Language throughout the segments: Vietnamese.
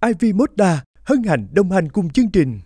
Ivy Moda hân hạnh đồng hành cùng chương trình.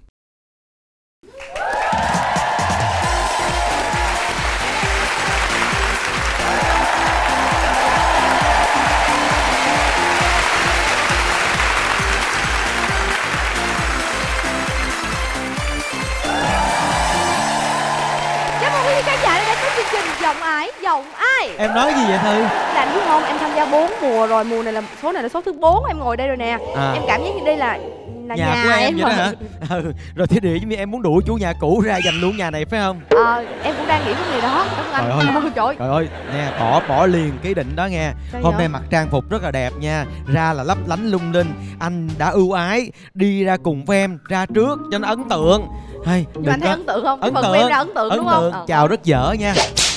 Giọng ải, giọng ai? Em nói gì vậy Thư? Là anh biết không, em tham gia 4 mùa rồi, mùa này là số thứ 4 em ngồi đây rồi nè. Em cảm giác như đây là nhà của em vậy rồi. đó hả? Rồi thế địa giống như em muốn đuổi chủ nhà cũ ra giành luôn nhà này phải không? Em cũng đang nghĩ cái gì đó. Trời ơi, nè, bỏ liền cái định đó nghe. Sao hôm vậy? nay mặc trang phục rất là đẹp nha, ra là lấp lánh lung linh. Anh đã ưu ái đi ra cùng với em, ra trước cho nó ấn tượng. Hay, nhưng anh thấy ấn tượng không? Ấn Phần tượng, em ra ấn tượng đúng không? Chào rất dở nha.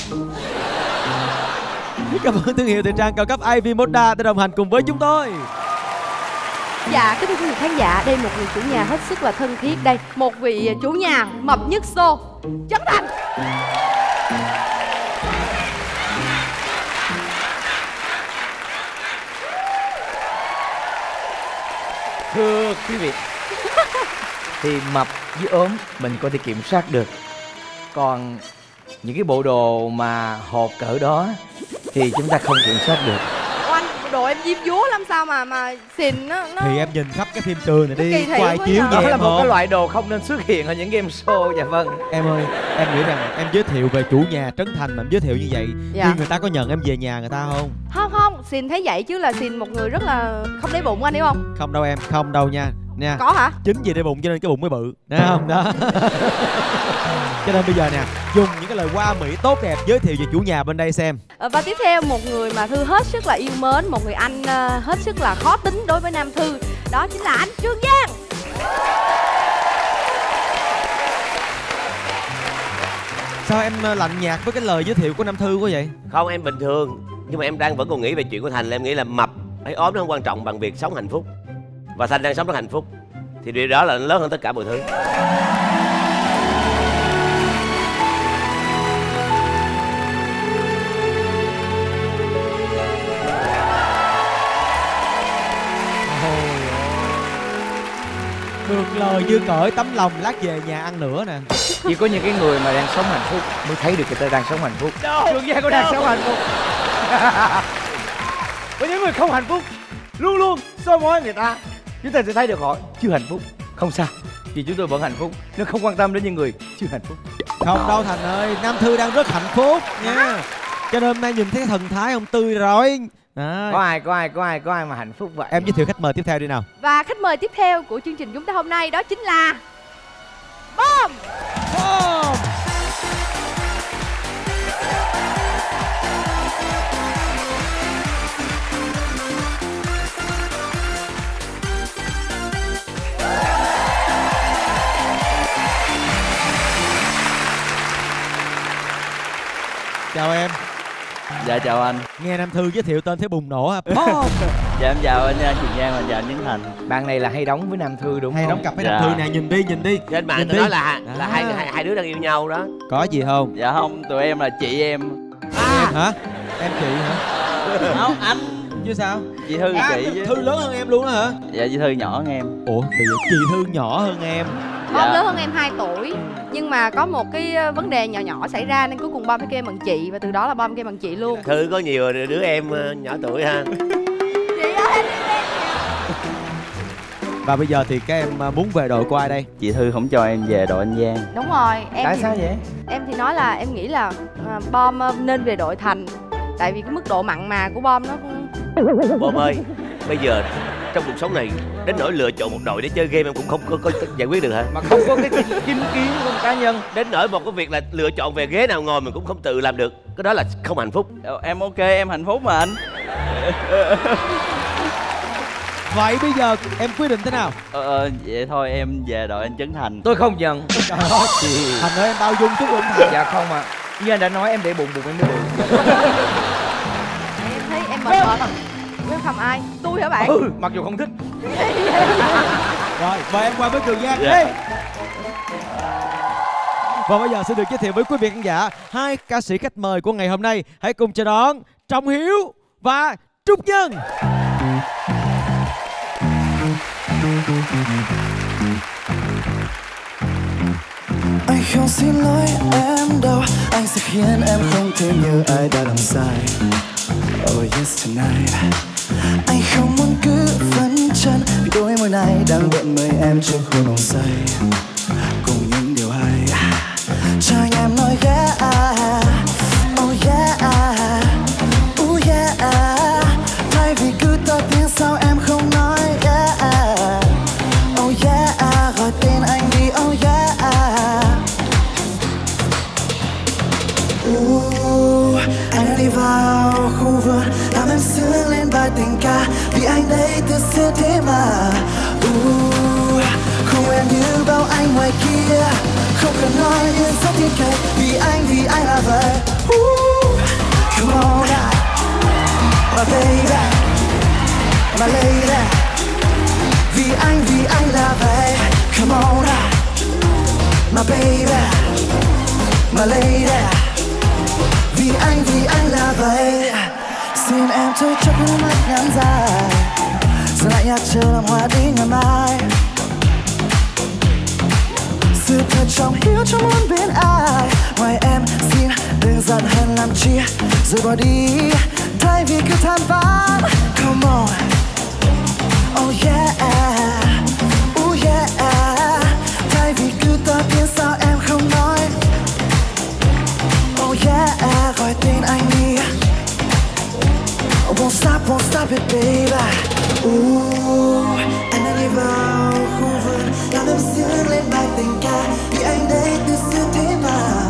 Cảm ơn thương hiệu thời trang cao cấp Ivy Moda đã đồng hành cùng với chúng tôi. Dạ, kính thưa quý vị khán giả, đây một người chủ nhà hết sức là thân thiết đây. Một vị chủ nhà mập nhất show, Trấn Thành. Thưa quý vị, thì mập với ốm mình có thể kiểm soát được. Còn những cái bộ đồ mà hột cỡ đó thì chúng ta không kiểm soát được. Anh, đồ em diêm dúa lắm sao mà xìn nó Thì em nhìn khắp cái phim trường này đi, quay chiếu vậy. Đó nhẹ là một một cái loại đồ không nên xuất hiện ở những game show. Dạ vâng. Em ơi, em nghĩ rằng em giới thiệu về chủ nhà Trấn Thành mà em giới thiệu như vậy, dạ. nhưng người ta có nhận em về nhà người ta không? Không, xìn thấy vậy chứ là xìn một người rất là không để bụng, anh hiểu không? Không đâu em, không đâu nha. Có hả? Chính vì để bụng cho nên cái bụng mới bự, thấy không? Đó. Cho nên bây giờ nè, dùng những cái lời hoa mỹ tốt đẹp giới thiệu về chủ nhà bên đây xem. Và tiếp theo một người mà Thư hết sức là yêu mến, một người anh hết sức là khó tính đối với Nam Thư, đó chính là anh Trương Giang. Sao em lạnh nhạt với cái lời giới thiệu của Nam Thư quá vậy? Không, em bình thường. Nhưng mà em vẫn còn nghĩ về chuyện của Thành, là em nghĩ là mập hay ốm nó không quan trọng bằng việc sống hạnh phúc. Và Thành đang sống rất hạnh phúc, thì điều đó là lớn hơn tất cả mọi thứ. Được lời như cởi tấm lòng, lát về nhà ăn nữa nè. Chỉ có những cái người mà đang sống hạnh phúc mới thấy được người ta đang sống hạnh phúc. Trương Giang có đang sống hạnh phúc. Với những người không hạnh phúc luôn luôn soi mói người ta, chúng ta sẽ thấy được họ chưa hạnh phúc. Không sao, vì chúng tôi vẫn hạnh phúc, nếu không quan tâm đến những người chưa hạnh phúc. Không đâu Thành ơi, Nam Thư đang rất hạnh phúc nha. Cho nên hôm nay nhìn thấy cái thần thái ông tươi rồi. Có ai mà hạnh phúc vậy? Em giới thiệu khách mời tiếp theo đi nào. Và khách mời tiếp theo của chương trình chúng ta hôm nay đó chính là Bom. Chào em. Dạ chào anh. Nghe Nam Thư giới thiệu tên thấy bùng nổ hả? Dạ em chào anh Trường Giang và chào anh Trấn Thành. Bạn này là hay đóng với Nam Thư đúng hay không? đóng cặp với Nam Thư nè, nhìn đi. Trên mạng tôi nói là hai đứa đang yêu nhau đó. Có gì không? Dạ không, tụi em là chị em. Em hả? Em chị hả? Không, anh. Chứ sao? Chị Thư chị chứ. Thư lớn hơn em luôn á hả? Dạ chị Thư nhỏ hơn em. Ủa thì chị Thư nhỏ hơn em. Bom lớn hơn em 2 tuổi. Nhưng mà có một cái vấn đề nhỏ xảy ra nên cuối cùng Bom phải kêu bằng chị. Và từ đó là Bom kêu bằng chị luôn. Thư có nhiều đứa em nhỏ tuổi ha. Chị ơi, em. Và bây giờ thì các em muốn về đội của ai đây? Chị Thư không cho em về đội anh Giang. Đúng rồi. Tại sao vậy? Em thì nói là em nghĩ là Bom nên về đội Thành. Tại vì cái mức độ mặn mà của Bom nó cũng... Bom ơi, bây giờ trong cuộc sống này đến nỗi lựa chọn một đội để chơi game em cũng không có giải quyết được hả? Mà không có cái chính kiến của cá nhân. Đến nỗi một cái việc là lựa chọn về ghế nào ngồi mình cũng không tự làm được. Cái đó là không hạnh phúc. Em ok, em hạnh phúc mà anh. Vậy bây giờ em quyết định thế nào? Vậy thôi em về đội anh Trấn Thành. Tôi không nhận. Trời ơi, Thành ơi em bao dung chút Trấn Thành. Dạ không ạ. Như anh đã nói em để bụng em mới bụng. Em thấy em mệt mệt. Em không ai. Tôi hả bạn? Mặc dù không thích. Rồi, mời em qua với Trường Giang. Dạ. Đi. Và bây giờ xin được giới thiệu với quý vị khán giả hai ca sĩ khách mời của ngày hôm nay. Hãy cùng chào đón Trọng Hiếu và Trúc Nhân. Anh không xin lỗi em đâu, anh sẽ khiến em không thêm như ai đã làm sai. Oh yes tonight. Anh không muốn cứ phấn chân vì đôi môi này đang đợi mời em trên khu nồng say. Cùng những điều hay cho anh em nói yeah, oh yeah, oh yeah. Thay vì cứ to tiếng sao em không nói yeah, oh yeah. Gọi tên anh đi oh yeah. Anh đi vào khu vườn làm em sướng lên bài tình ca vì anh đây từ xưa thế mà. Không em như bao anh ngoài kia, không cần nói những rất thiên cây vì anh là vậy. Come on now, my baby, my lady. Vì anh là vậy. Come on now, my baby, my lady. Vì anh là vậy. Xin em thôi cho đôi mắt ngắn dài, giờ lại nhạc chờ làm hoa đến ngày mai. Sự thật trong hiếu trong muốn bên ai. Ngoài em xin đừng giận hơn làm chi rồi bỏ đi thay vì cứ than vãn. Come on, oh yeah, oh yeah. Thay vì cứ to tiếng sao em không nói oh yeah. Gọi tên anh đi won't stop it baby. Anh đang đi vào khu vườn làm em sướng lên bài tình ca vì anh đây từ xưa thế mà.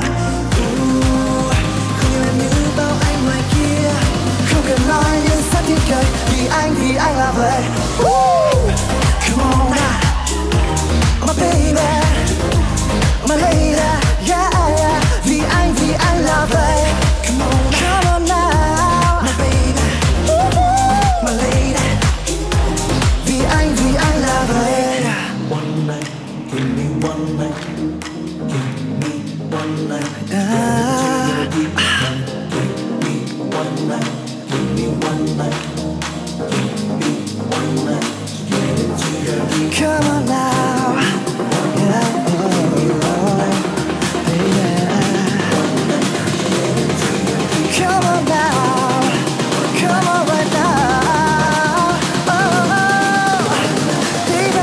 Không yêu em như bao anh ngoài kia, không cần nói những sát thiên cây vì anh là vậy. Come on now, my baby, my lady, yeah, yeah. Vì anh là vậy. Come on now, my baby, my lady. Vì anh là vậy. One night, give me one night, give me one night. Give me one night, give me one night, give me one night. Come on now, yeah, come on now, come on right now, oh, baby.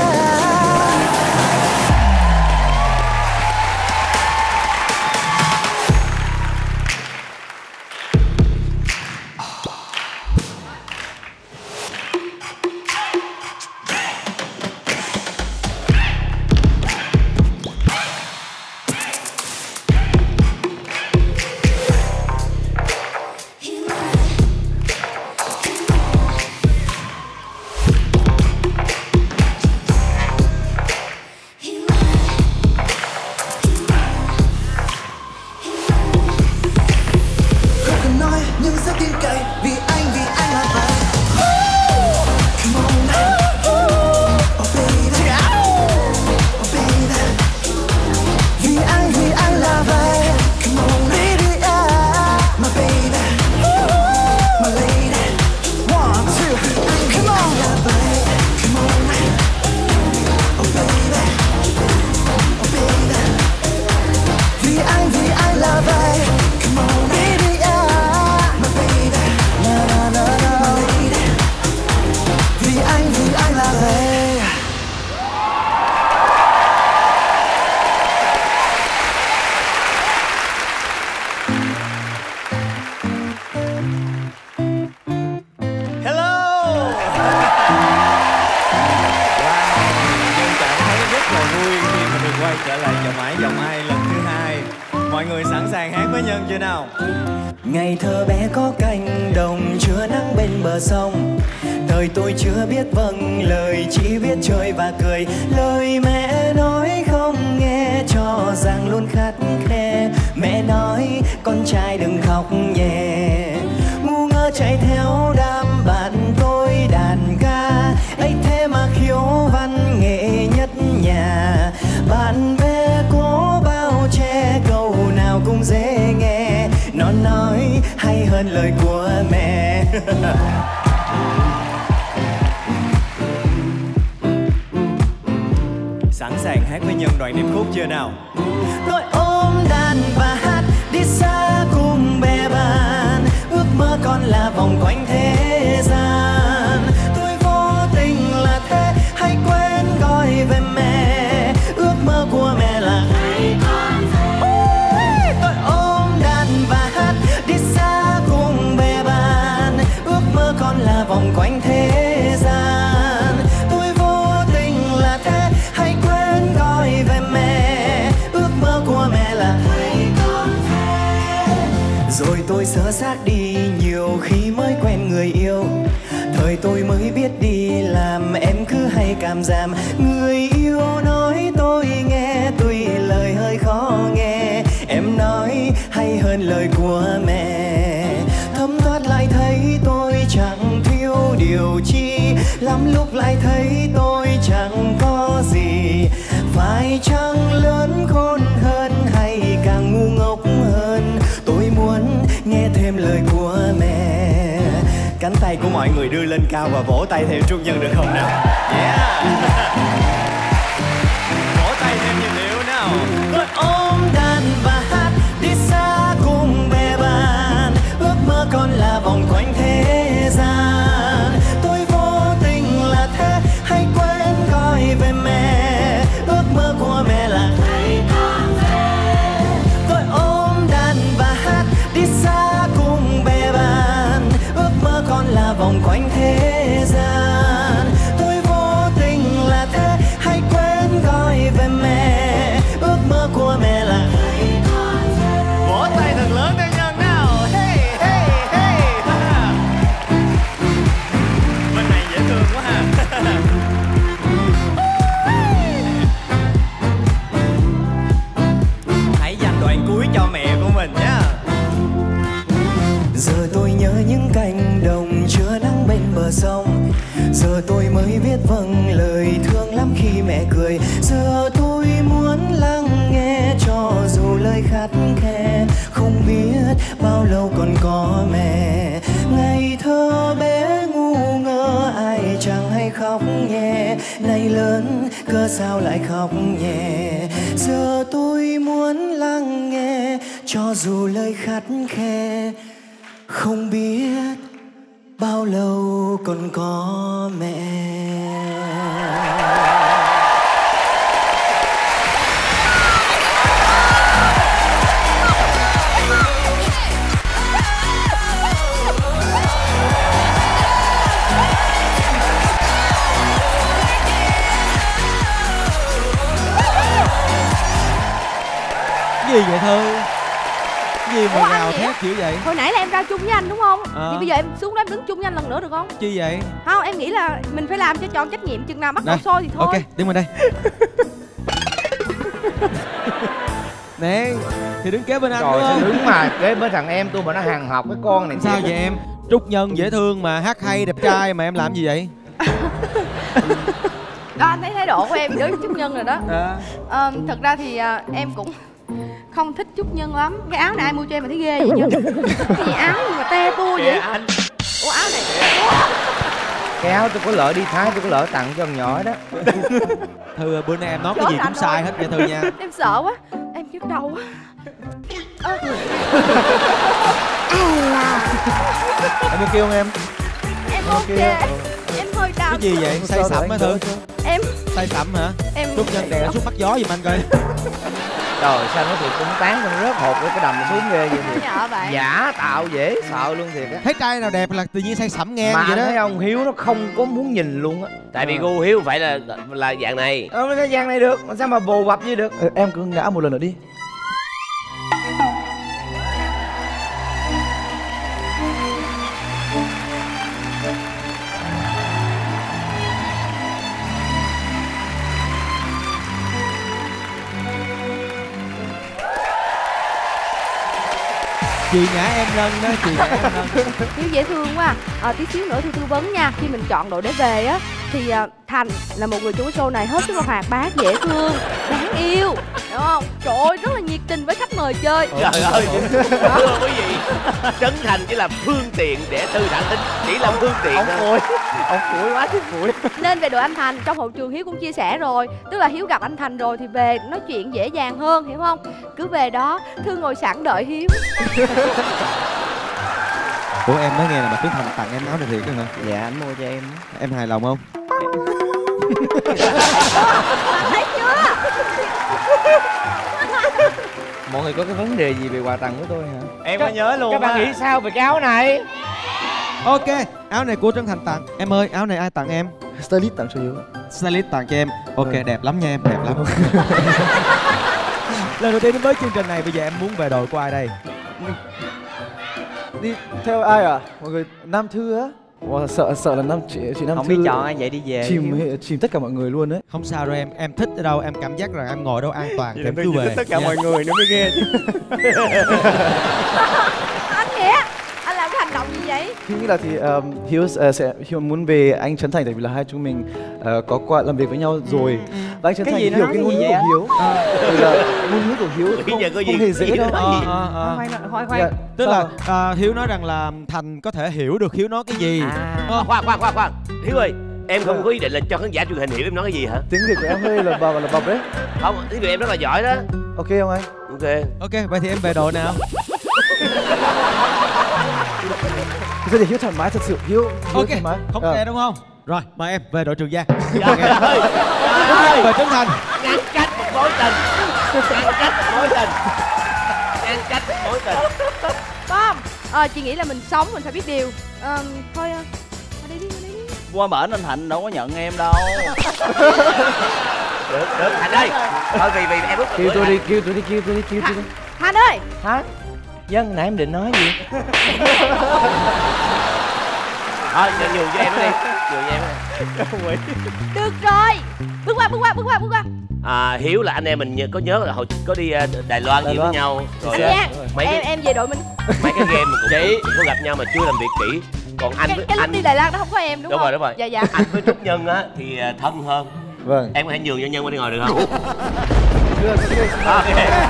Ngày thơ bé có cánh đồng chưa nắng bên bờ sông. Thời tôi chưa biết vâng lời, chỉ biết chơi và cười. Lời mẹ nói không nghe, cho rằng luôn khắt khe. Mẹ nói con trai đừng khóc nhẹ. Ngu ngơ chạy theo đám bạn tôi đàn ca, ấy thế mà khiếu văn nghệ nhất nhà. Bạn bè có bao che câu nào cũng dễ nghe. Nó nói hay hơn lời của mẹ. Sẵn sàng hát với Nhân đoạn điệp khúc chưa nào? Tôi ôm đàn và hát đi xa cùng bè bạn, ước mơ còn là vòng quanh thế gian. Tôi vô tình là thế, hãy quên gọi về mẹ, ước mơ của mẹ là hãy con về. Tôi ôm đàn và hát đi xa cùng bè bạn, ước mơ còn là vòng quanh thế gian. Tôi vô tình là thế, hãy quên gọi về mẹ, ước mơ của mẹ là hãy con về. Rồi tôi sơ xác đi nhiều khi mới quen người yêu, thời tôi mới biết đi làm em cứ hay cảm giảm. Người yêu nói tôi nghe tuy lời hơi khó nghe, em nói hay hơn lời của mẹ. Thấm thoát lại thấy tôi chẳng thiếu điều chi, lắm lúc lại thấy tôi chẳng có gì. Phải chăng lớn khôn hơn hay càng ngu ngốc hơn, tôi muốn nghe thêm lời của mẹ. Cánh tay của mọi người đưa lên cao và vỗ tay theo Trung Nhân được không nào? Yeah. Vỗ tay thêm nhịp điệu nào. Tôi ôm đàn và hát đi xa cùng bè bạn, ước mơ còn là vòng quanh thế gian. Tôi vô tình là thế, hãy quên gọi về mẹ, ước mơ của mẹ là hãy con về. Tôi ôm đàn và hát đi xa cùng bè bạn, ước mơ còn là vòng quanh thế gian. Tôi vô tình là thế, hãy quên gọi về mẹ, ước mơ của mẹ là hãy con về. Vỗ tay thật lớn cho Nhân nào. Hey, hey, hey. Bên này dễ thương quá ha. Hãy dành đoạn cuối cho mẹ của mình nhé. Giờ tôi nhớ những cánh đồng chưa nắng bên bờ sông, giờ tôi mới biết vâng lời thương lắm khi mẹ cười. Giờ tôi muốn lắng nghe cho dù lời khắt khe, không biết bao lâu còn có mẹ. Ngày thơ bé ngu ngơ ai chẳng hay khóc nhẹ, nay lớn cớ sao lại khóc nhẹ. Giờ tôi muốn lắng nghe cho dù lời khắt khe, không biết bao lâu còn có mẹ. Gì vậy Thư? Gì mà gào thét kiểu vậy? Hồi nãy là em ra chung với anh đúng không? Thì bây giờ em xuống đó em đứng chung với anh lần nữa được không? Chi vậy? Không, em nghĩ là mình phải làm cho tròn trách nhiệm, chừng nào bắt đầu sôi thì thôi. Ok, đứng bên đây. Nè, thì đứng kế bên anh. Trời ơi, đứng mà kế bên thằng em tôi mà nó hàng học cái con này. Sao vậy em? Trúc Nhân dễ thương mà, hát hay đẹp trai mà em làm gì vậy? Đó, anh thấy thái độ của em đối với Trúc Nhân rồi đó. Thật ra thì em cũng không thích Trúc Nhân lắm. Cái áo này ai mua cho em mà thấy ghê vậy chứ? Cái gì áo gì mà te tua vậy? Anh. Ủa áo này. Cái áo tôi có lỡ đi Thái, tôi có lỡ tặng cho con nhỏ đó. Thư bữa nay em nói cái gì cũng sai hết nha Thư nha. Em sợ quá, em nhức đầu quá. Em có kêu không em? Em ok. Em hơi đau. Cái gì vậy? Say sẩm hả Thư? Em say sẩm hả? Em Trúc Nhân đè xuống mắt gió giùm anh coi. Trời sao nó thiệt cũng tán con rớt hột cái đầm xuống ghê vậy thiệt. Giả tạo dễ sợ luôn thiệt á. Thấy trai nào đẹp là tự nhiên say sẩm nghe mà vậy đó. thấy ông Hiếu nó không có muốn nhìn luôn á. Tại vì gu Hiếu phải là dạng này. Cái dạng này được, sao mà bồ bập như được. Em cứ ngã một lần nữa đi. Chị nhã em Lân đó, chị nhã em Lân. Hiếu dễ thương quá. Tí xíu nữa Thư tư vấn nha. Khi mình chọn đội để về á thì Thành là một người chủ show này hết sức là hoạt bát, dễ thương, đáng yêu, hiểu không? Trời ơi, rất là nhiệt tình với khách mời chơi. Trời ơi, thưa quý vị, Trấn Thành chỉ là phương tiện để Thư thả thính, chỉ là phương tiện thôi. Ông phủi quá chứ phủi. Nên về đội anh Thành, trong hậu trường Hiếu cũng chia sẻ rồi, tức là Hiếu gặp anh Thành rồi thì về nói chuyện dễ dàng hơn, hiểu không? Cứ về đó Thư ngồi sẵn đợi Hiếu. Ủa em nói nghe là bà Tuấn Thành tặng em áo này thiệt hả? Dạ anh mua cho em. Em hài lòng không? Thấy chưa? Mọi người có cái vấn đề gì về quà tặng của tôi hả? Em có nhớ luôn. Các bạn nghĩ sao về cái áo này? Ok, áo này của Trấn Thành tặng. Em ơi, áo này ai tặng em? Stylist tặng cho Hiếu. Stylist tặng cho em. Ok, đẹp lắm nha em, đẹp lắm. Lần đầu tiên đến với chương trình này, bây giờ em muốn về đội của ai đây? Đi theo ai à? Mọi người Nam Thư á. Wow, sợ là chị Nam Không Thư biết chọn ai vậy đi về. chìm tất cả mọi người luôn đấy. Không sao đâu em thích ở đâu, em cảm giác rằng em ngồi đâu an toàn thì em cứ về. Tất cả mọi người nữa mới ghê chứ. Anh Nghĩa, anh làm cái hành động gì vậy? Hiếu nghĩ là thì Hiếu muốn về anh Trấn Thành, tại vì là hai chúng mình có qua làm việc với nhau rồi. Và anh Trấn Cái Thành gì nó hiểu nói cái cái ngôn gì ngữ vậy của Hiếu. Vì là ngôn ngữ của Hiếu Bây giờ có gì không hề dễ đâu. Khoan. Tức là Hiếu nói rằng là Thành có thể hiểu được Hiếu nói cái gì. Khoan Hiếu ơi, em không có ý định là cho khán giả truyền hình hiểu em nói cái gì hả? Tiếng Việt của em hơi là bập đấy. Không, tiếng Việt em rất là giỏi đó. Ok không anh? Ok. Ok, vậy thì em về đội nào? Bây giờ Hiếu thoải mái thật sự. Hiếu Ok, thoải mái. không kè đúng không? Rồi, mời em về đội Trường Giang. Trời ơi, Về Trấn Thành. ngăn cách một mối tình. Ngăn cách một mối tình. Ngăn cách một mối tình. Có không? Chị nghĩ là mình sống mình phải biết điều. Thôi, qua đây đi. Qua bển anh Thành đâu có nhận em đâu. Được, Thành ơi. Thôi vì em rút Kêu tôi đi. Thành ơi, Hả? Dân nãy em định nói gì? Thôi, nhường cho em nó đi. Nhường cho em đi. được rồi. Bước qua. Hiếu là anh em mình có nhớ là hồi có đi Đài Loan gì với nhau rồi. Anh Giang, mấy cái em về đội mình. mấy cái game mà cũng có gặp nhau mà chưa làm việc kỹ. Còn anh với Cái lúc anh đi Đài Loan đó không có em đúng không? đúng rồi. Dạ. Anh với Trúc Nhân á thì thân hơn. Vâng. Em có thể nhường cho Nhân qua đi ngồi được không? Được. Ok.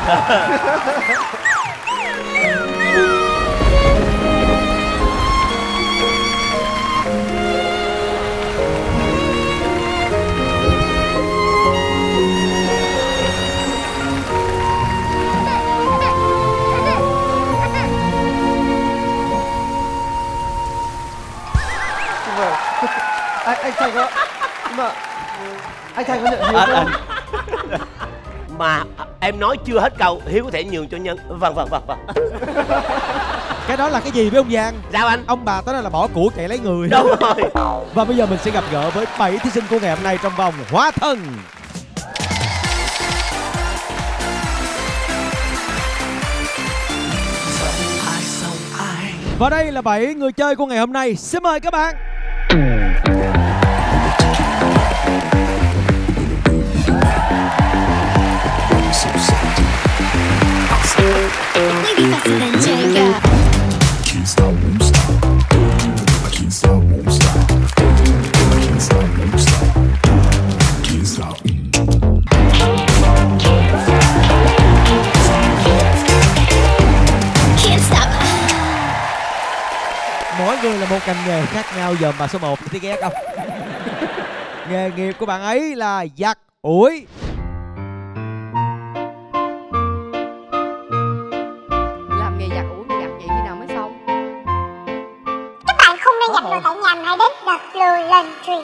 Anh Thành có mà anh Thành có nhận Hiếu không? Mà em nói chưa hết câu, Hiếu có thể nhường cho Nhân. Vâng. Cái đó là cái gì với ông Giang? Sao anh? Ông bà tới đây là bỏ của chạy lấy người. Đúng rồi. Và bây giờ mình sẽ gặp gỡ với 7 thí sinh của ngày hôm nay trong vòng hóa thân. Và đây là 7 người chơi của ngày hôm nay. Xin mời các bạn. Mỗi người là một ngành nghề khác nhau, dòm bà số 1 thì ghét không? Nghề nghiệp của bạn ấy là giặt ủi. Làm nghề giặt ủi, giặt vậy khi nào mới xong? Các bạn không nên nhập đồ tại nhà mà hãy đến The Blue Laundry.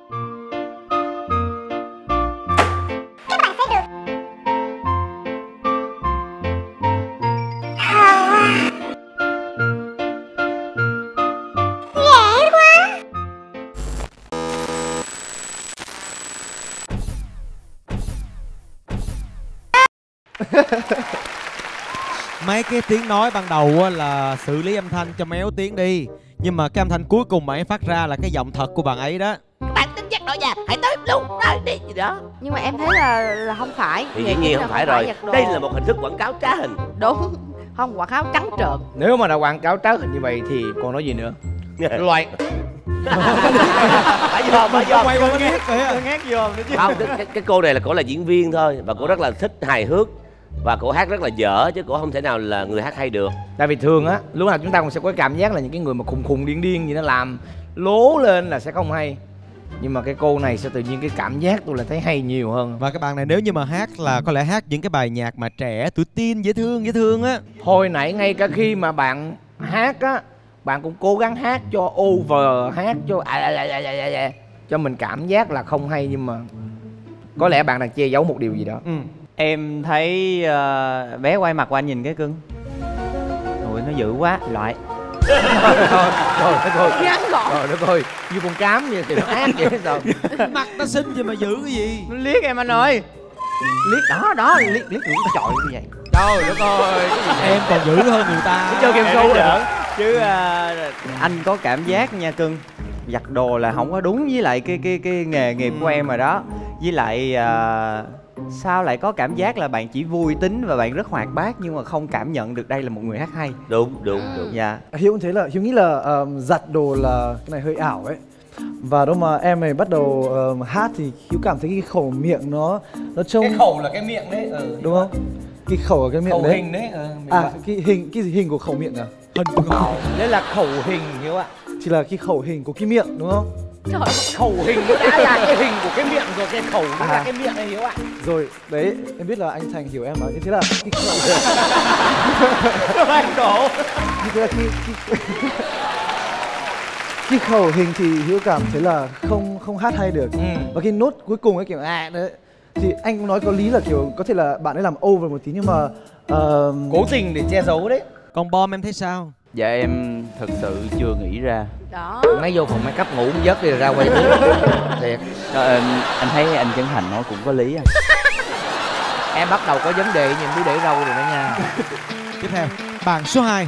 Các bạn sẽ được dễ quá. Mấy cái tiếng nói ban đầu là xử lý âm thanh cho méo tiếng đi. Nhưng mà cái âm thanh cuối cùng bạn ấy phát ra là cái giọng thật của bạn ấy đó. Bạn tính dắt đội nhà, hãy tới luôn đó đi gì đó. Nhưng mà em thấy là không phải. Thì Nghề dĩ nghiệp nhiên là không phải rồi. giặt đồ. Đây là một hình thức quảng cáo trá hình. Đúng. Không, quảng cáo trắng trợn. Nếu mà đã quảng cáo trá hình như vậy thì còn nói gì nữa? Loại. Phải dòm. Quay qua ghét rồi á. Ngát vô nữa chứ. Không, cái cô này là cổ là diễn viên thôi và cổ rất là thích hài hước Và cổ hát rất là dở chứ cổ không thể nào là người hát hay được. Tại vì thường á, lúc nào chúng ta cũng sẽ có cảm giác là những cái người mà khùng khùng điên điên gì nó làm lố lên là sẽ không hay. Nhưng mà cái cô này sẽ tự nhiên cái cảm giác tôi là thấy hay nhiều hơn. Và các bạn này nếu như mà hát là có lẽ hát những cái bài nhạc mà trẻ, tuổi teen, dễ thương á. Hồi nãy ngay cả khi mà bạn hát á, bạn cũng cố gắng hát cho over, hát cho mình cảm giác là không hay, nhưng mà có lẽ bạn đang che giấu một điều gì đó. Em thấy bé quay mặt qua anh nhìn cái cưng. Ui nó dữ quá, loại. Thôi ngắn gọn. Rồi đất ơi, như con cám vậy thì nó ác vậy sao? Mặt nó xinh gì mà giữ cái gì? Nó liếc em anh ơi. Liếc đó, liếc ngủ chọi như vậy. Trời đất ơi, Em còn dữ hơn người ta. chơi game show rồi. Chứ anh có cảm giác nha cưng, giặt đồ là không có đúng với lại cái nghề nghiệp của em rồi đó. Với lại sao lại có cảm giác là bạn chỉ vui tính và bạn rất hoạt bát nhưng mà không cảm nhận được đây là một người hát hay. Đúng. Dạ. Hiếu cũng thế, là Hiếu nghĩ là giặt đồ là cái này hơi ảo ấy. Và lúc mà em này bắt đầu hát thì Hiếu cảm thấy cái khẩu miệng nó trông... Cái khẩu là cái miệng đấy. Đúng không? Cái khẩu ở cái miệng khẩu đấy. Hình đấy. Cái hình của khẩu miệng à? Hình của khẩu. Đấy là khẩu hình Hiếu ạ. Chỉ là cái khẩu hình của cái miệng đúng không? Trời. Khẩu hình nó đã là cái hình của cái miệng rồi, cái khẩu nó là cái miệng này Hiếu ạ. Rồi, đấy, em biết là anh Thành hiểu em mà. Như thế là cái khẩu... Anh đổ. Như thế là cái khẩu hình thì Hiếu cảm thấy là không hát hay được. Và cái nốt cuối cùng ấy kiểu đấy thì anh cũng nói có lý là kiểu có thể là bạn ấy làm over một tí nhưng mà cố tình để che giấu đấy. Còn Bom em thấy sao? Dạ em thật sự chưa nghĩ ra. Đó. Nãy vô phòng make up ngủ một giấc đi rồi ra quay thiệt. Anh thấy anh Trấn Thành nói cũng có lý à. Em bắt đầu có vấn đề nhìn đứa để râu rồi đó nha. Tiếp theo, bạn số 2.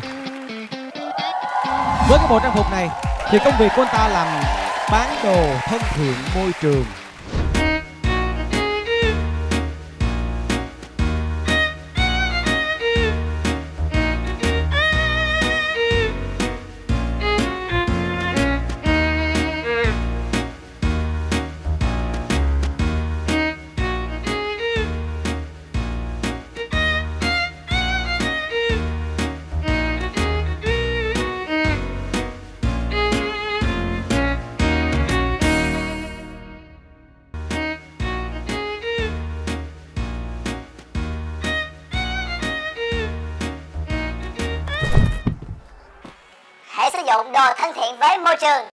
Với cái bộ trang phục này thì công việc của anh ta làm bán đồ thân thiện môi trường. Hãy sử dụng đồ thân thiện với môi trường.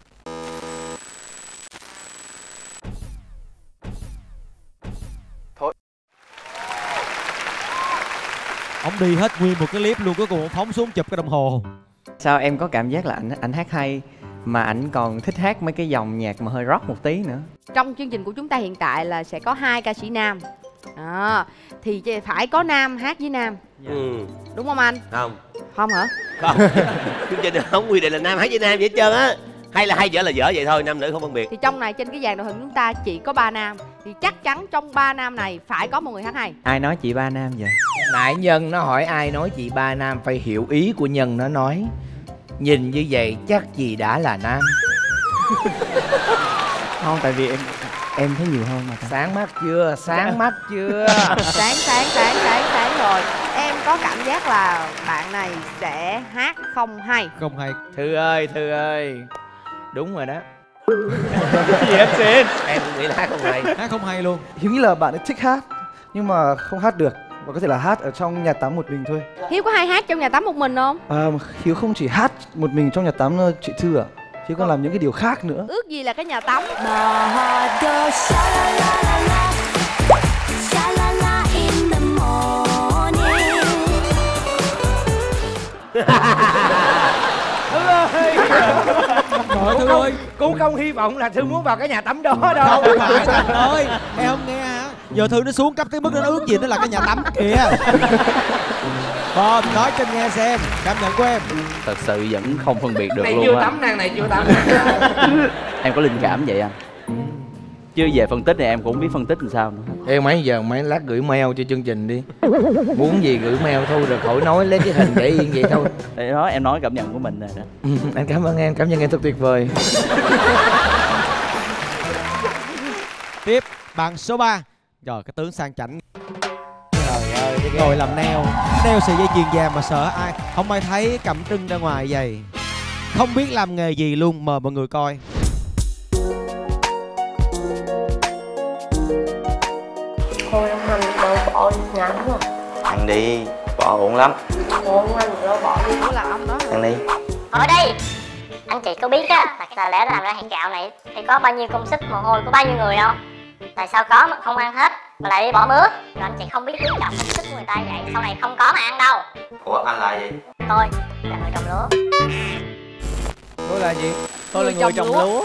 Ông đi hết nguyên một cái clip luôn, cuối cùng ông phóng xuống chụp cái đồng hồ. Sao em có cảm giác là anh hát hay mà ảnh còn thích hát mấy cái dòng nhạc mà hơi rock một tí nữa. Trong chương trình của chúng ta hiện tại là sẽ có 2 ca sĩ nam. Thì phải có nam hát với nam. Đúng không anh? Không. Không hả? Không. Chương trình không quy định là nam hát với nam vậy hết trơn á. Hay là hay dở là dở vậy thôi, nam nữ không phân biệt. Thì trong này trên cái dàn đội hình chúng ta chỉ có 3 nam. Thì chắc chắn trong 3 nam này phải có một người hát hay. Ai nói chị ba nam vậy? Nãy Nhân nó hỏi ai nói chị ba nam, phải hiểu ý của Nhân nó nói. Nhìn như vậy chắc gì đã là nam. Không, tại vì em thấy nhiều hơn mà. Sáng mắt chưa? Sáng mắt chưa? Sáng rồi. Em có cảm giác là bạn này sẽ hát không hay. Không hay. Thư ơi. Đúng rồi đó. Gì em xin? Em cũng nghĩ là hát không hay. Hát không hay luôn. Hiếu nghĩ là bạn ấy thích hát nhưng mà không hát được, và có thể là hát ở trong nhà tắm một mình thôi. Hiếu có hay hát trong nhà tắm một mình không? Hiếu không chỉ hát một mình trong nhà tắm chị Thư ạ. Hiếu còn làm những cái điều khác nữa. Ước gì là cái nhà tắm. Trời Thư ơi, Cũng không hy vọng là Thư muốn vào cái nhà tắm đó đâu. không phải Thành ơi, em không nghe hả? Giờ Thư nó xuống cấp tới mức nó ước gì nó là cái nhà tắm kìa. Bom nói cho nghe xem cảm nhận của em. Thật sự vẫn không phân biệt được Này luôn chưa á. tắm, nàng này chưa tắm. Em có linh cảm vậy anh. Chứ về phân tích này em cũng không biết phân tích làm sao nữa. Ê mấy giờ mấy lát gửi mail cho chương trình đi. Muốn gì gửi mail thôi rồi khỏi nói, lấy cái hình để yên vậy thôi. Để đó em nói cảm nhận của mình rồi đó. Anh cảm ơn em, cảm nhận em thật tuyệt vời. Tiếp bạn số 3. Rồi cái tướng sang chảnh. Trời ơi. ngồi làm neo, đeo sợi dây chuyền vàng mà sợ ai, không ai thấy cầm trưng ra ngoài vậy. Không biết làm nghề gì luôn, mời mọi người coi. Thôi ông Hành bỏ ngắn rồi. Ăn đi, bỏ ổn lắm. Thôi ông Hành rồi bỏ đi cũng là ông đó. Ăn đi. Ở đây anh chị có biết á, là lẽ làm ra hạt gạo này thì có bao nhiêu công sức mồ hôi của bao nhiêu người không? Tại sao có mà không ăn hết mà lại đi bỏ bữa? Rồi anh chị không biết quý trọng công sức của người ta vậy, sau này không có mà ăn đâu. Ủa anh là gì? Tôi là người trồng lúa. Tôi là gì? Tôi là người trồng lúa.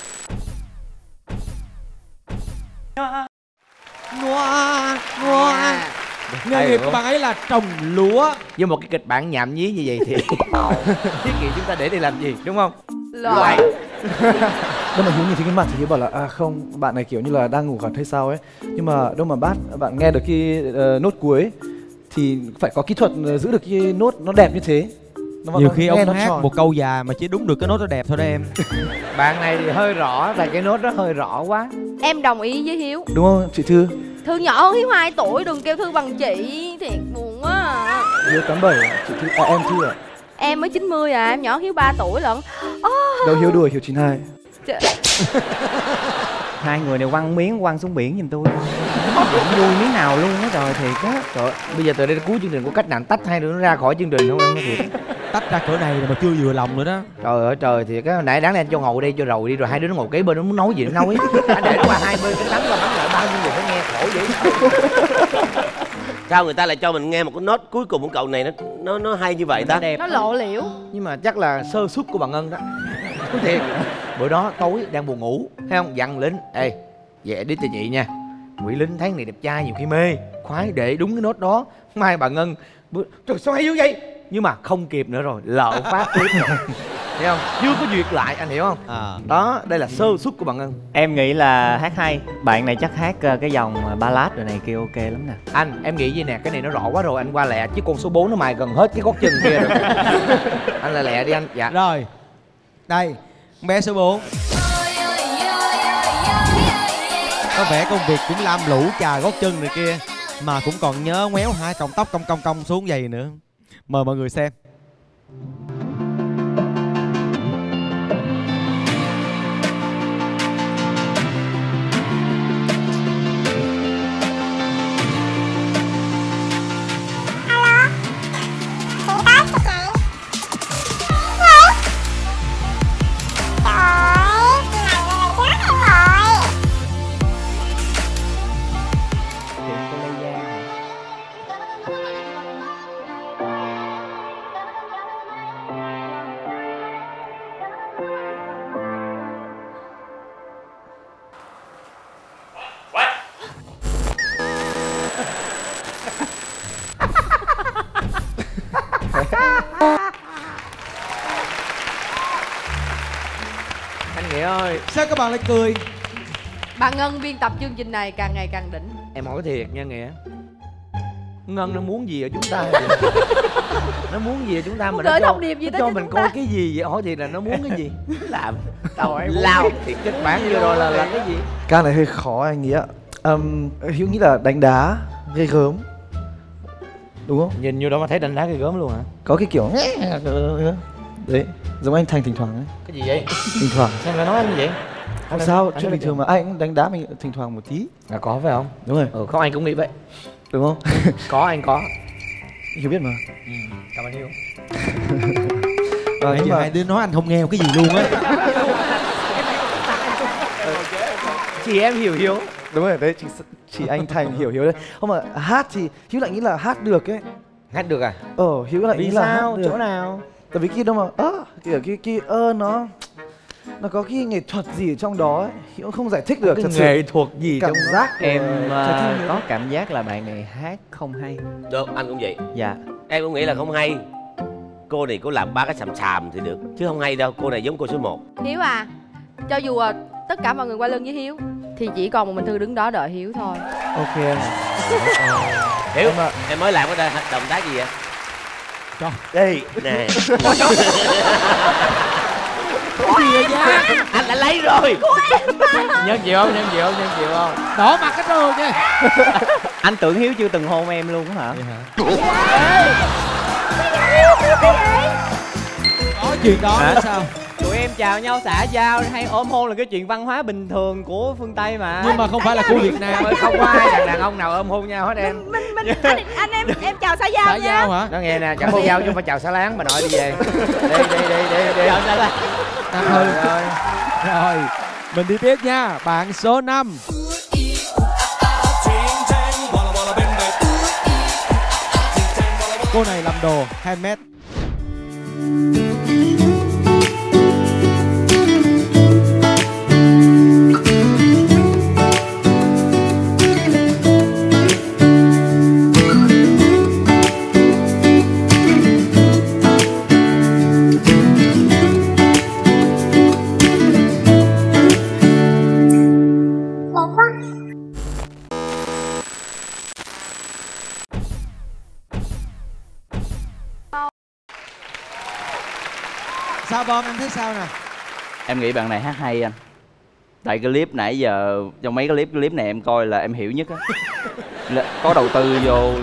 Nghề nghiệp của bạn ấy là trồng lúa. Với một cái kịch bản nhảm nhí như vậy thì thiết nghĩ chúng ta để đi làm gì, đúng không? Loại. Đâu mà Hiếu nhìn thấy cái mặt thì Hiếu bảo là à không, bạn này kiểu như là đang ngủ gật hay sao ấy. Nhưng mà đâu mà bạn nghe được cái nốt cuối ấy, thì phải có kỹ thuật giữ được cái nốt nó đẹp như thế. Nhiều khi ông hát một câu già mà chỉ đúng được cái nốt nó đẹp thôi đó em. Bạn này thì hơi rõ, là cái nốt đó hơi rõ quá. Em đồng ý với Hiếu. Đúng không chị Thư? Thư nhỏ hơn Hiếu 2 tuổi, đừng kêu Thư bằng chị, thiệt buồn quá à. Hiếu 87, chị Thư, à em Thư à? Em mới 90 à, em nhỏ Hiếu 3 tuổi lận. Đâu Hiếu đùa, Hiếu 92. Hai người này quăng miếng quăng xuống biển giùm tôi. Không vui miếng nào luôn á, trời thiệt á. Trời, bây giờ từ đây cuối chương trình có cách nào tách hai đứa nó ra khỏi chương trình không em? Nói thiệt. Tách ra cỡ này mà chưa vừa lòng nữa đó. Trời ơi trời, thì cái nãy đáng lẽ anh cho ngồi đây cho rồi đi, rồi hai đứa nó ngồi kế bên nó muốn nói gì nó nói. Anh để nó qua hai bên cái lắng qua lắng lại bao nhiêu người phải nghe khổ vậy. Sao người ta lại cho mình nghe một cái nốt cuối cùng của cậu này nó hay như vậy ta? Đẹp. Nó lộ liễu. Nhưng mà chắc là sơ suất của bà Ngân đó. Thiệt. Bữa đó tối đang buồn ngủ, thấy không? Dặn lính, ê về đi cho chị nha. Quỷ lính thấy này đẹp trai nhiều khi mê, khoái để đúng cái nốt đó. Mai bà Ngân, trời sao hay dữ vậy? Nhưng mà không kịp nữa rồi, lỡ phát clip rồi. Thấy không? Chưa có duyệt lại, anh hiểu không? Đó, đây là sơ suất của bà Ngân. Em nghĩ là hát hay. Bạn này chắc hát cái dòng ballad rồi này kia ok lắm nè. Anh, em nghĩ gì nè, cái này nó rõ quá rồi, anh qua lẹ chứ con số 4 nó mài gần hết cái gót chân kia rồi. Anh là lẹ đi anh. Dạ. Rồi. Đây, bé số 4. Có vẻ công việc cũng lam lũ chà gót chân này kia mà cũng còn nhớ ngoéo hai cọng tóc cong xuống vậy nữa. Mời mọi người xem. Anh Nghĩa ơi, sao các bạn lại cười? Bà Ngân biên tập chương trình này càng ngày càng đỉnh. Em hỏi thiệt nha Nghĩa, Ngân nó muốn gì ở chúng ta vậy? Nó muốn gì ở chúng ta mà gửi thông điệp gì nó tới cho cho mình chúng coi ta? cái gì vậy? Hỏi thiệt là nó muốn cái gì? Làm Tao ấy lao thiệt kịch bản vừa rồi là cái gì? Ca này hơi khó anh nghĩ ạ. Hiếu nghĩ là đánh đá ghê gớm, đúng không? Nhìn vô đó mà thấy đánh đá ghê gớm luôn hả? Có cái kiểu đấy, giống anh Thành thỉnh thoảng ấy. Cái gì vậy? Thỉnh thoảng. Sao lại nói anh như vậy? Không sao, chuyện bình thường mà anh cũng đánh đá mình thỉnh thoảng một tí. Là có phải không? Đúng rồi. Không, anh cũng nghĩ vậy. Đúng không? Có, anh có. Hiếu biết mà. Cảm ơn Hiếu. Nãy giờ hai đứa nói anh không nghe một cái gì luôn á. Chị em hiểu Hiếu. Đúng rồi, đấy chị anh Thành hiểu Hiếu đấy. Không mà hát thì Hiếu lại nghĩ là hát được ấy. Hát được à? Hiếu lại nghĩ là hát được. Chỗ nào? Tại vì kia đâu mà kiểu cái nó có cái nghệ thuật gì ở trong đó ấy. Hiếu không giải thích được. Cái nghệ thuật gì cảm trong giác em có cảm giác là bạn này hát không hay. Được, anh cũng vậy. Dạ. Em cũng nghĩ là không hay. Cô này có làm ba cái xàm thì được, chứ không hay đâu. Cô này giống cô số 1. Hiếu à, cho dù tất cả mọi người quay lưng với Hiếu thì chỉ còn một mình Thư đứng đó đợi Hiếu thôi. Ok em. Hiếu, em mới làm cái động tác gì vậy? Cho. Đây, nè. Gì vậy nha? Anh đã lấy rồi. Nhân chịu không? Nhân chịu không? Nhân chịu không? Đỏ mặt hết rồi nha. Anh tưởng Hiếu chưa từng hôn em luôn hả? Có chuyện đó Hả? nữa sao? Tụi em chào nhau xã giao hay ôm hôn là cái chuyện văn hóa bình thường của phương Tây mà. Nhưng mà không phải là của Việt Nam. Không có ai thằng đàn ông nào ôm hôn nhau hết em. Anh em chào xã giao Xã nha. giao hả? Nó nghe nè, chẳng có giao chứ không phải chào xã láng, bà nội đi về. Đi. Chào xã giao. Rồi, mình đi tiếp nha. Bạn số 5. Cô này làm đồ handmade. Sao Bom, em thấy sao nè? Em nghĩ bạn này hát hay anh. Tại cái clip nãy giờ, trong mấy cái clip này em coi là em hiểu nhất á. Có đầu tư vô.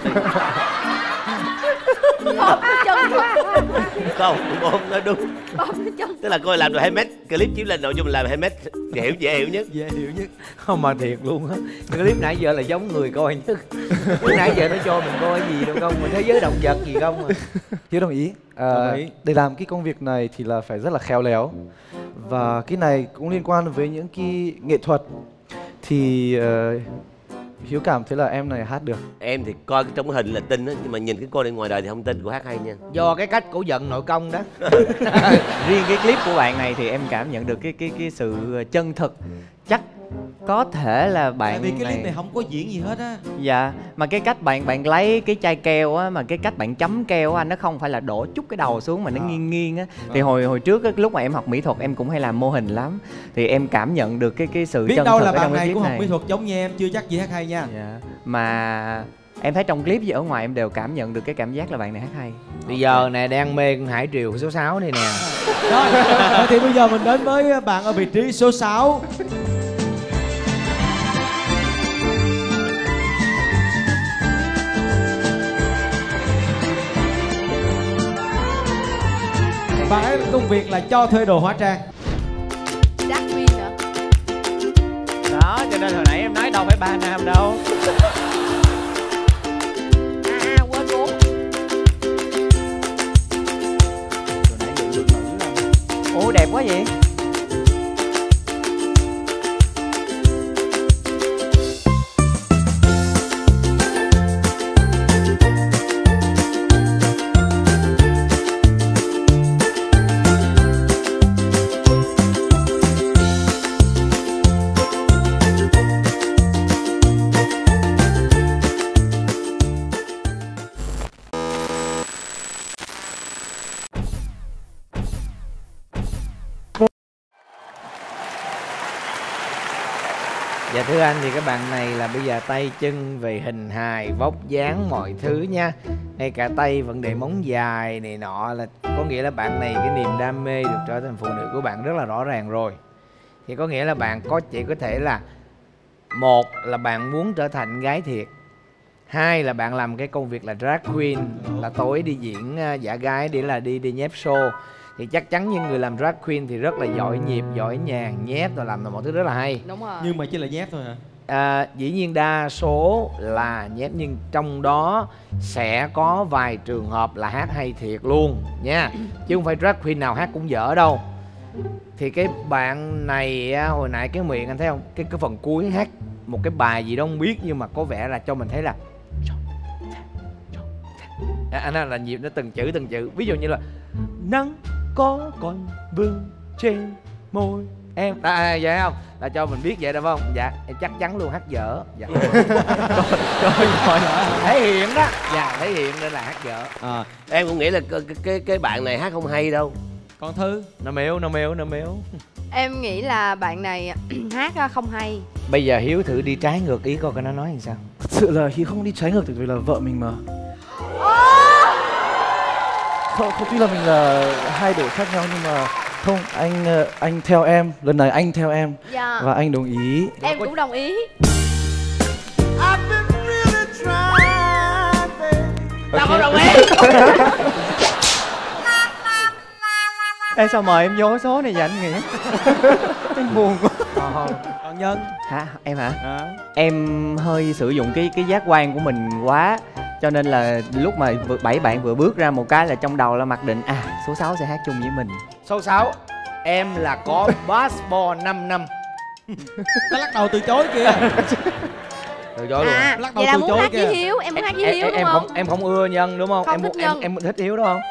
Không, Bom nói đúng. Tức là coi làm được handmade, clip chiếu lên nội dung làm handmade dễ hiểu nhất. Dễ hiểu nhất. Không mà thiệt luôn á. Cái clip nãy giờ là giống người coi nhất. Cái nãy giờ nó cho mình coi gì đâu không, mình thế giới động vật gì không à. Hiếu đồng ý. Đồng ý. Để làm cái công việc này thì là phải rất là khéo léo. Và cái này cũng liên quan với những cái nghệ thuật. Thì Hiếu cảm thấy là em này hát được. Em thì coi trong cái hình là tin á, nhưng mà nhìn cái cô này ngoài đời thì không tin cô hát hay nha. Do cái cách cổ giận nội công đó. Riêng cái clip của bạn này thì em cảm nhận được cái sự chân thực. Chắc có thể là bạn Tại vì cái clip này không có diễn gì hết á. Dạ, mà cái cách bạn lấy cái chai keo á, mà cái cách bạn chấm keo á, nó không phải là đổ chút cái đầu xuống mà nó nghiêng nghiêng á. Thì hồi trước á, lúc mà em học mỹ thuật em cũng hay làm mô hình lắm. Thì em cảm nhận được cái sự Biết chân đâu thực là ở trong bạn cái này clip cũng học này. mỹ thuật giống như em, chưa chắc gì hát hay nha. Dạ. Mà em thấy trong clip gì ở ngoài em đều cảm nhận được cái cảm giác là bạn này hát hay. Bây giờ nè đang mê con Hải Triều số 6 này nè. Rồi, thì bây giờ mình đến với bạn ở vị trí số 6. Bạn ấy công việc là cho thuê đồ hóa trang. Drag queen hả? Đó, cho nên hồi nãy em nói đâu phải ba nam đâu. Quên luôn. Ủa đẹp quá vậy. Dạ thưa anh thì các bạn này là bây giờ tay chân về hình hài, vóc dáng mọi thứ nha. Ngay cả tay vấn đề móng dài này nọ là có nghĩa là bạn này cái niềm đam mê được trở thành phụ nữ của bạn rất là rõ ràng rồi. Thì có nghĩa là bạn chỉ có thể là một là bạn muốn trở thành gái thiệt, hai là bạn làm cái công việc là drag queen, là tối đi diễn giả gái để là đi nhép show. Thì chắc chắn những người làm drag queen thì rất là giỏi nhịp, giỏi nhàng, nhép và làm mọi thứ rất là hay. Đúng rồi. Nhưng mà chỉ là nhép thôi hả? Dĩ nhiên đa số là nhép, nhưng trong đó sẽ có vài trường hợp là hát hay thiệt luôn nha. Chứ không phải drag queen nào hát cũng dở đâu. Thì cái bạn này hồi nãy cái miệng anh thấy không, cái phần cuối hát một cái bài gì đó không biết, nhưng mà có vẻ là cho mình thấy là anh là nhịp nó từng chữ. Ví dụ như là nắng có còn vương trên môi em, vậy không, là cho mình biết vậy đúng không? Dạ em chắc chắn luôn hát dở. Dạ. Trời, thể hiện đó. Dạ thể hiện nên là hát dở. Em cũng nghĩ là cái bạn này hát không hay đâu. Còn Thư? Nó mếu. Em nghĩ là bạn này hát không hay. Bây giờ Hiếu thử đi trái ngược ý coi nó nói làm sao. Thật sự là Hiếu không đi trái ngược, vì là vợ mình mà. Không, tuy là mình là hai đội khác nhau nhưng mà Không, anh theo em, lần này anh theo em. Dạ. Và anh đồng ý. Em cũng đồng ý. Tao không đồng ý. Ê sao mời em vô số này vậy anh Nghĩa? Em buồn quá. Còn Nhân Hả? Em hả? Em hơi sử dụng cái giác quan của mình quá, cho nên là lúc mà bảy bạn vừa bước ra một cái là trong đầu là mặc định số 6 sẽ hát chung với mình. Số 6 em là có passport 5 năm. nó lắc đầu từ chối kìa. Từ chối luôn. Lắc đầu Vậy là từ muốn chối hát với kìa. Hiếu, em muốn hát với Hiếu đúng không? Em không ưa Nhân đúng không? Không Em thích Nhân. em thích Hiếu đúng không?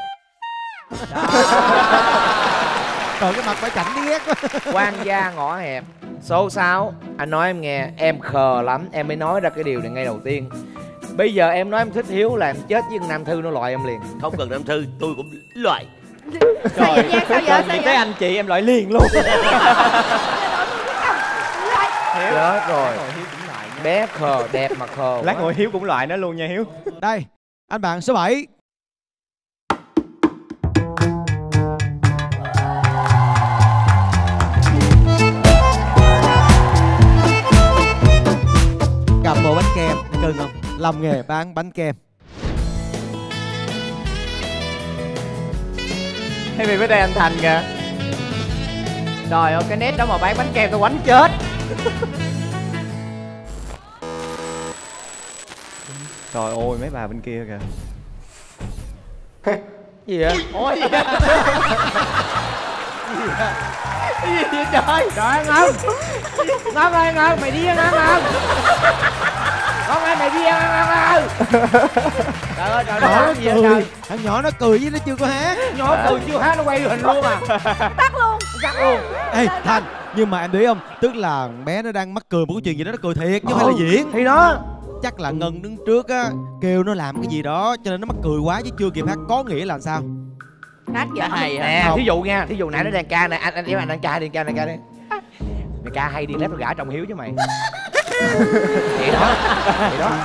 Trời cái mặt phải chảnh đi ghét quá. Quan gia ngõ hẹp. Số 6 anh nói em nghe, em khờ lắm, em mới nói ra cái điều này ngay đầu tiên. Bây giờ em nói em thích Hiếu là em chết với Nam Thư nó loại em liền. Không cần Nam Thư, tôi cũng loại. Sao vậy Giang? Sao vậy? Sao Nhìn thấy vậy? anh chị em loại liền luôn. Chết rồi. Bé khờ, đẹp mà khờ. Lát ngồi Hiếu cũng loại nó luôn nha Hiếu. Đây, anh bạn số 7. Cầm bộ bánh kem, cưng không? Làm nghề bán bánh kem. Thay vì bên đây anh Thành kìa. Trời ơi, cái nét đó mà bán bánh kem tao quánh chết. Trời ơi, mấy bà bên kia kìa. Gì vậy? Ôi gì vậy? Cái gì vậy trời? Trời ơi Ngân. Ngân ơi Ngân, mày đi Ngân Ngân. Ngân ơi mày đi Ngân ơi. Trời ơi trời ơi, gì vậy trời? Thằng nhỏ nó cười với nó chưa có hát. Nhỏ cười chưa hát nó quay hình luôn à. Tắt luôn. Cắt luôn. Ê Thành, nhưng mà em để ý không? Tức là bé nó đang mắc cười một cái chuyện gì đó, nó cười thiệt chứ không phải là diễn. Thì đó. Chắc là Ngân đứng trước á kêu nó làm cái gì đó cho nên nó mắc cười quá chứ chưa kịp hát. Có nghĩa là sao? Hát dở. Hay nè, thí dụ nha, thí dụ nãy nó đang ca này, anh em anh đang ca đi, ca này ca đi. Mày ca hay đi lép tôi gả chồng Hiếu chứ mày. Vậy đó. Vậy đó.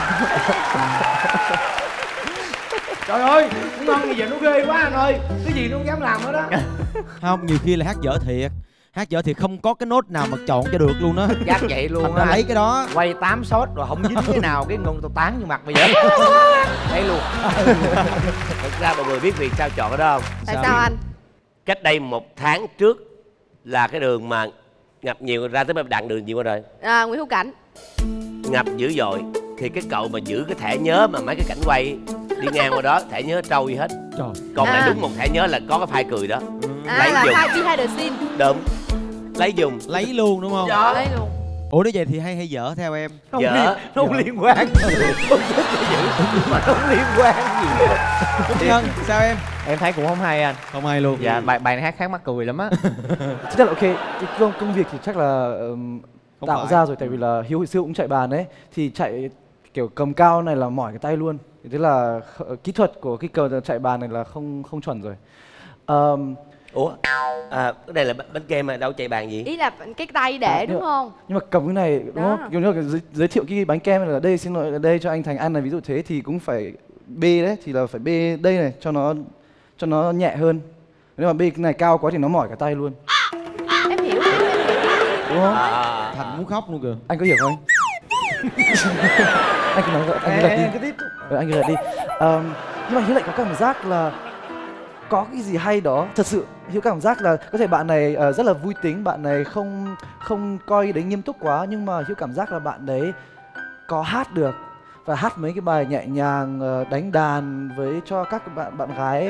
Trời ơi, Ngân bây giờ nó ghê quá anh ơi. Cái gì nó không dám làm hết đó. Không, nhiều khi là hát dở thiệt. Hát dở thì không có cái nốt nào mà chọn cho được luôn đó. Chắc vậy luôn Thành ra á. lấy cái đó. Quay 8 shot rồi không dính cái nào cái Ngân tao tán vô mặt bây giờ. Đấy luôn. Thực ra mọi người biết vì sao chọn cái đó không? Tại sao anh? Cách đây 1 tháng trước là cái đường mà ngập nhiều ra tới đoạn đường gì qua rồi. Nguyễn Hữu Cảnh. Ngập dữ dội thì cái cậu mà giữ cái thẻ nhớ mà mấy cái cảnh quay đi ngang qua đó thẻ nhớ trôi hết. Trời. Còn lại đúng một thẻ nhớ là có cái file cười đó. Lấy Là dùng. behind the scene. Đúng. Lấy dùng. Lấy luôn đúng không? Đó. Lấy luôn. Ủa nếu vậy thì hay dở theo em? Dở. Nó không liên quan. Mà nó không liên quan gì. Nhân, sao em? Em thấy cũng không hay anh. Không hay luôn. Dạ, bài này hát khá mắc cười lắm á. Chắc là ok, cái công việc thì chắc là tạo phải. ra rồi, tại vì là Hiếu hồi xưa cũng chạy bàn đấy, thì chạy kiểu cầm cao này là mỏi cái tay luôn. Thế là kỹ thuật của cái cờ chạy bàn này là không chuẩn rồi. Ủa? Cái này là bánh kem mà đâu chạy bàn gì? Ý là cái tay để đúng không? Nhưng mà cầm cái này đúng Đó. không? Kiểu như là giới thiệu cái bánh kem là đây, xin lỗi là đây cho anh Thành ăn này, ví dụ thế thì cũng phải bê đấy, thì là phải bê đây này cho nó nhẹ hơn. Nếu mà bê cái này cao quá thì nó mỏi cả tay luôn. Em hiểu. Đúng không? Thành muốn khóc luôn kìa. Anh có hiểu không? Anh cứ nói vậy, anh cứ lật đi. Anh cứ lật đi. Nhưng mà Hiếu lại có cảm giác là có cái gì hay đó. Thật sự Hiếu cảm giác là có thể bạn này rất là vui tính, bạn này không coi đấy nghiêm túc quá, nhưng mà Hiếu cảm giác là bạn đấy có hát được và hát mấy cái bài nhẹ nhàng, đánh đàn với cho các bạn gái.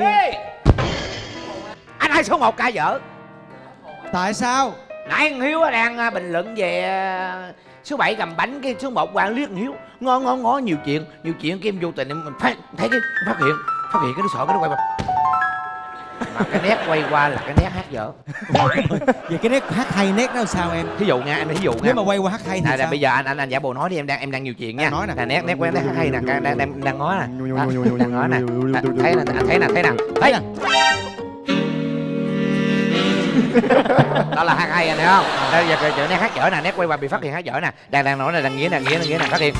Anh hai số 1 ca dở. Tại sao? Nãy thằng Hiếu đang bình luận về số 7 cầm bánh, cái số 1 quang liếc thằng Hiếu ngó nhiều chuyện cái em vô tình em thấy cái phát hiện cái nó sợ cái nó quay vào. Mà cái nét quay qua là cái nét hát dở. Vậy cái nét hát hay nét đó sao em? Thí dụ nha, thí dụ nha. Nếu mà quay qua hát hay thì Nè, sao? bây giờ anh giả bộ nói đi, em đang nhiều chuyện nha. Nói nè. Nét quen, nét hát hay nè, đang ngó nè. Đang ngó nè. Thấy nè. Thấy. Đó là hát hay anh thấy không? Đây giờ nét hát dở nè, nét quay qua bị phát hiện hát dở nè. Đang nói nè, đang nghĩa nè, phát hiện.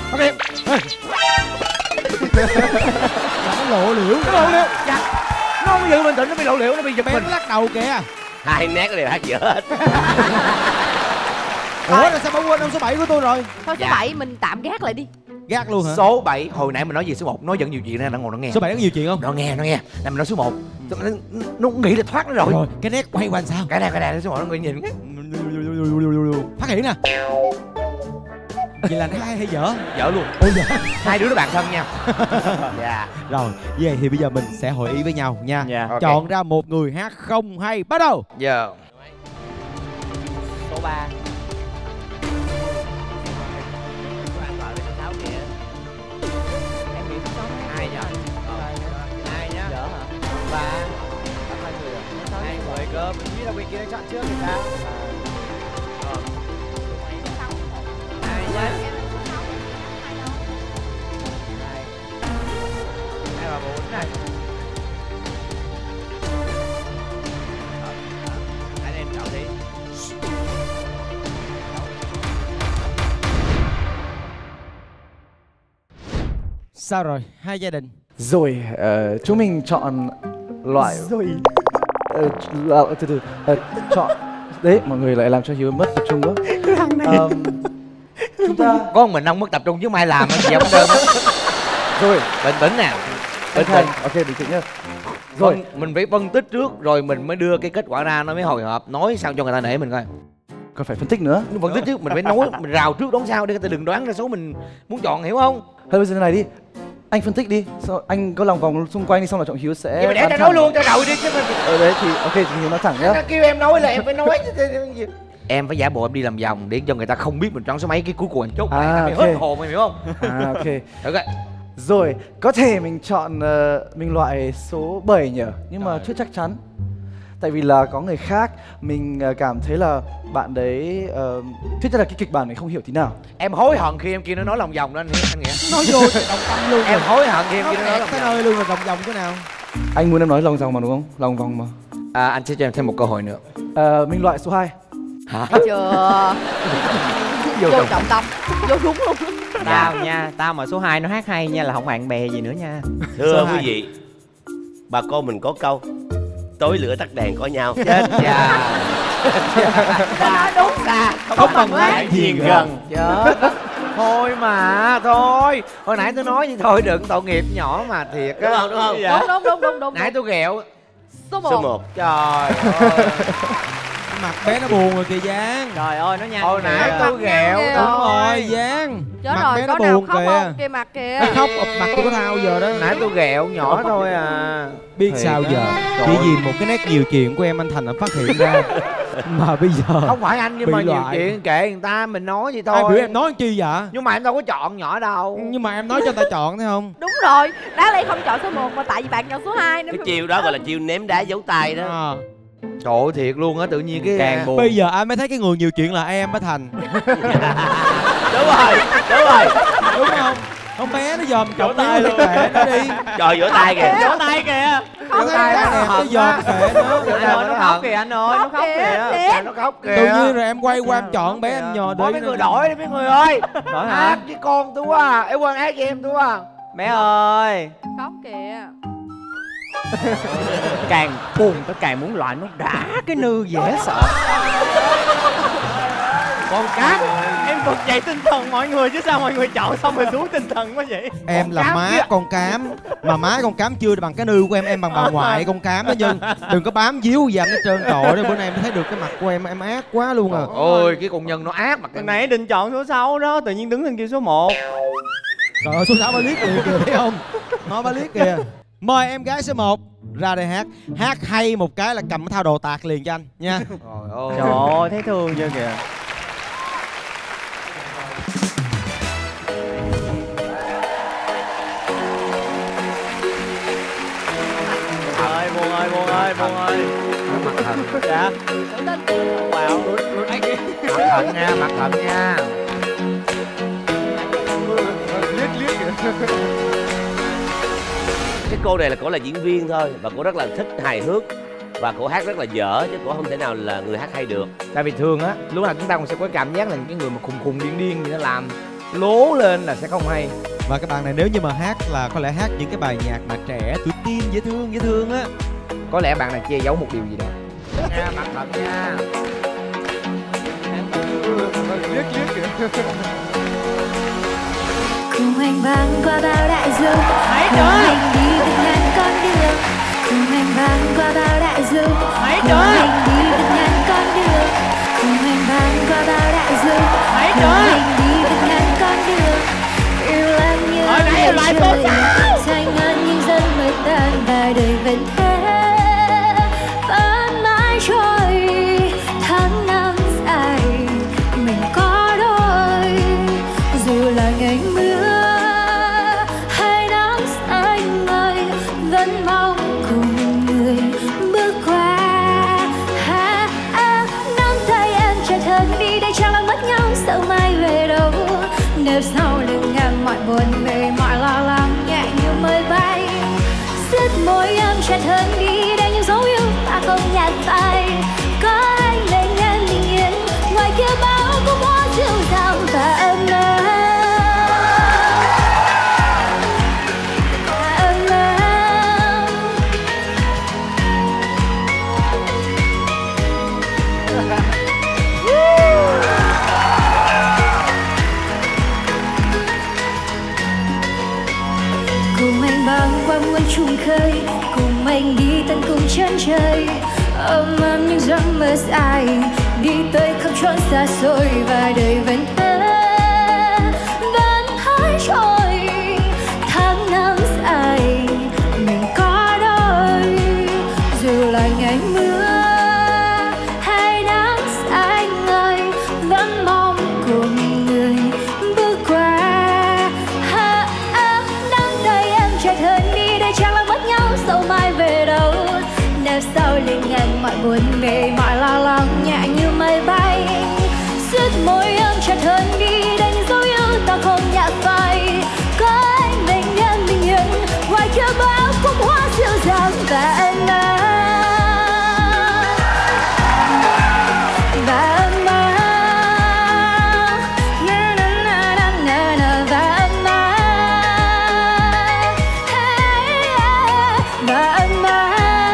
Nó lộ liễu. Nó không dự bình tĩnh, nó bị lộ liễu, nó bị giật Bé mình. nó lắc đầu kìa. Hai nét đều hát dở hết. Ủa là sao bỏ quên ông số 7 của tôi rồi? Thôi số 7 mình tạm gác lại đi. Gác luôn hả? Số 7, hồi nãy mình nói gì số 1, nó vẫn nhiều chuyện nè, nó ngồi nó nghe. Số 7 có nhiều chuyện không? Nó nghe. Nè mình nói số 1. Nó nghĩ là thoát nó rồi. Rồi, cái nét quay qua làm sao? Cái này số 1 nó ngồi nhìn. Phát hiện nè. Vậy là hay hay dở? Dở luôn. Ôi dở. Hai đứa nó bạn thân nha. Dạ. Rồi, vậy thì bây giờ mình sẽ hội ý với nhau nha. Dạ. Ok. Chọn ra một người hát không hay, bắt đầu. Giờ. Số 3. Em nghĩ số 6 Hai nhá. Hai nhá. Dở hả? 3. Hai người à? Hai người cơ, mình biết là bên kia đã chọn trước thì sao? Hai nhá. Hai và 4 này. Anh em chọn đi. Sao rồi, hai gia đình? Rồi, chúng mình chọn loại Rồi. từ chọn đấy, mọi người lại làm cho Hiếu mất tập trung quá. Chúng ta Có mình ông mất tập trung chứ mai làm anh gì không đơn. rồi Bình tĩnh nè. Bình tĩnh. ok bình tĩnh nhá. Rồi Mình phải phân tích trước rồi mình mới đưa cái kết quả ra, nó mới hồi hộp. Nói sao cho người ta nể mình coi. còn phải phân tích nữa. Nhưng phân tích trước mình phải nói, mình rào trước đoán sau để người ta đừng đoán ra số mình muốn chọn, hiểu không? Thôi bây giờ thế này đi, anh phân tích đi, anh có lòng vòng xung quanh đi, xong là Trọng Hiếu sẽ Nhưng mà để bán tao thẳng. nói luôn cho đầu đi chứ mình. Ở đấy thì ok, Trọng Hiếu nói thẳng nhá. Nó kêu em nói là em phải nói chứ. Em phải giả bộ em đi làm vòng để cho người ta không biết mình chọn số mấy, cái cuối cùng anh chốt lại À, bị ok. hết hồn, em hiểu không? Ok. Ok. Rồi, có thể mình chọn mình loại số 7 nhỉ, nhưng mà chưa chắc chắn. Tại vì là có người khác, mình cảm thấy là bạn đấy thiết ra là cái kịch bản này không hiểu tí nào. Em hối hận khi em kia nó nói lòng vòng đó anh Nghĩa. Nói vô đồng tâm luôn. Em hối hận khi em kia nó nói lòng cái vòng. nơi luôn là vòng vòng cái nào? Anh muốn em nói lòng vòng mà đúng không? Lòng vòng mà. Anh sẽ cho em thêm một cơ hội nữa. Mình loại số 2. Hả? Chưa. Vô trọng tâm. Vô đúng luôn. Tao nha, tao mà số 2 nó hát hay nha là không bạn bè gì nữa nha. Thưa quý vị, bà con mình có câu tối lửa tắt đèn có nhau. Chết cha. Tao nói đúng ra. Không bằng láng giềng gần. Chết. Thôi mà, thôi. Hồi nãy tôi nói vậy thôi, đừng tội nghiệp nhỏ mà thiệt á. Đúng không? Đúng không? Đúng đúng đúng đúng đúng. Nãy tôi ghẹo. Số Số 1. 1. Trời ơi. Mặt bé nó buồn rồi kìa Giang. Trời ơi nó nhăn. Hồi nãy kìa. tôi ghẹo Đúng Đúng thôi. rồi Giang. Chết Mặt rồi, bé có nó nào buồn khóc kìa. không? Kìa mặt kìa. Nó khóc, mặt tôi có thao giờ đó. Hồi nãy tôi ghẹo nhỏ thôi à. Biết Thiệt sao á. giờ. Trời Chỉ ơi. vì một cái nét nhiều chuyện của em anh Thành đã phát hiện ra. Mà bây giờ Không phải anh nhưng bị mà nhiều loại. chuyện kệ người ta, mình nói vậy thôi. ai biểu em nói làm chi vậy? Nhưng mà em đâu có chọn nhỏ đâu. Nhưng mà em nói cho người ta chọn thấy không? Đúng rồi. Đáng lẽ không chọn số 1 mà tại vì bạn chọn số 2 nên Cái chiêu đó gọi là chiêu ném đá giấu tay đó. À. Trời ơi thiệt luôn á, tự nhiên cái Càng buồn. Bây giờ anh mới thấy cái người nhiều chuyện là em á Thành. Đúng rồi, đúng rồi. Đúng không? Con bé nó dòm chọn tay luôn, kệ nó đi. Trời vỗ tay kìa. Vỗ tay kìa. Nó thấy cái đẹp nó dòm kệ nó. Anh ơi nó khóc kìa anh ơi, nó khóc kìa. Dạ, nó khóc kìa. Tự nhiên rồi em quay qua em chọn bé em nhò Có đi. mấy người đổi đi mấy người ơi. Đổi hả? Hát với con tôi quá. Em quên hát với em tôi quá. Bé ơi. khóc kìa. Càng buồn tôi càng muốn loại nó đã cái nư dễ sợ. Con cá. Em vực dậy tinh thần mọi người chứ sao mọi người chọn xong rồi xuống tinh thần quá vậy. Em là má con cám. Mà má con cám chưa bằng cái nư của em bằng bà ngoại con cám đó Nhưng đừng có bám díu gì anh hết trơn. Trời ơi bữa nay em thấy được cái mặt của em ác quá luôn à. Ôi cái con nhân nó ác mà. Hồi nãy định chọn số 6 đó, tự nhiên đứng lên kêu số 1. Trời ơi số 6 ba liếc kìa thấy không? Nó ba liếc kìa. Mời em gái số 1 ra đây hát. Hát hay một cái là cầm cái thao đồ tạt liền cho anh nha. Trời ơi thấy thương chưa kìa. Ơi buồn ơi buồn ơi buồn ơi. Mặt thận. Dạ. Tự tin. Wow. Mặt thận nha, mặt thận nha. Cái cô này là cổ là diễn viên thôi và cổ rất là thích hài hước và cổ hát rất là dở chứ cổ không thể nào là người hát hay được. Tại vì thường á, lúc nào chúng ta cũng sẽ có cảm giác là những cái người mà khùng khùng điên điên gì nó làm lố lên là sẽ không hay. Và các bạn này nếu như mà hát là có lẽ hát những cái bài nhạc mà trẻ, tuổi teen, dễ thương á. Có lẽ bạn này che giấu một điều gì đó. Nha, cẩn thận nha. Liếc kìa. Cùng anh băng qua bao đại dương, cùng anh đi từng ngàn con đường. Cùng anh băng qua bao đại dương, cùng anh đi từng ngàn con đường. Cùng anh băng qua bao đại dương, cùng anh đi từng ngàn con đường. Yêu em như ngày trời, xanh ngân những giấc mơ tan và đời vẫn thế, vẫn mãi trôi tháng năm dài. Mình có đôi dù là ngày mưa hay nắng xanh ơi, vẫn mong cùng người bước qua. Nắm tay em chặt hơn đi để chẳng làm mất nhau, sợ mai về đâu. Nếu sau lưng em mọi buồn về mọi lo lắng nhẹ như mây bay, siết môi em chặt hơn đi để những dấu yêu ta không nhạt phai. Có anh bên em bình yên, ngoài kia bão cũng hóa dịu dàng và ấm êm. Cùng anh băng qua muôn trùng khơi, cùng anh đi tận cùng chân trời, ôm ấm những giấc mơ dài, đi tới khắp chốn xa xôi và đời vẫn thế, vẫn hãy trôi tháng năm dài. Mình có đôi dù là ngày mưa hay nắng xanh ơi, vẫn mong cùng người bước qua. Nắm tay em chặt hơn đi để chẳng làm mất nhau, dẫu mai về đâu. Nếu sau lưng em mọi buồn về mọi lo lắng nhẹ như mây bay, siết môi em chặt hơn đi để những dấu yêu ta không nhạt phai. Có anh bên em bình yên, ngoài kia bão cũng hóa dịu dàng và êm êm. Và êm êm. Na na na na na na và êm êm. Và êm êm.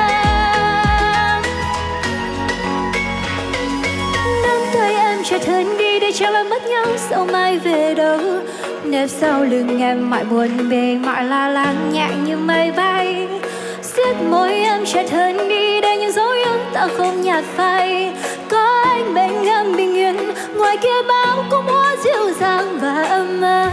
Nắm tay em chặt hơn đi để chẳng làm mất nhau, sau mai về đâu. Nếu sau lưng em mọi buồn bề mọi lo lắng nhẹ như mây bay, siết môi em chặt hơn đi để những dấu yêu ta không nhạt phai. Có anh bên em bình yên, ngoài kia bão cũng hóa dịu dàng và ấm êm.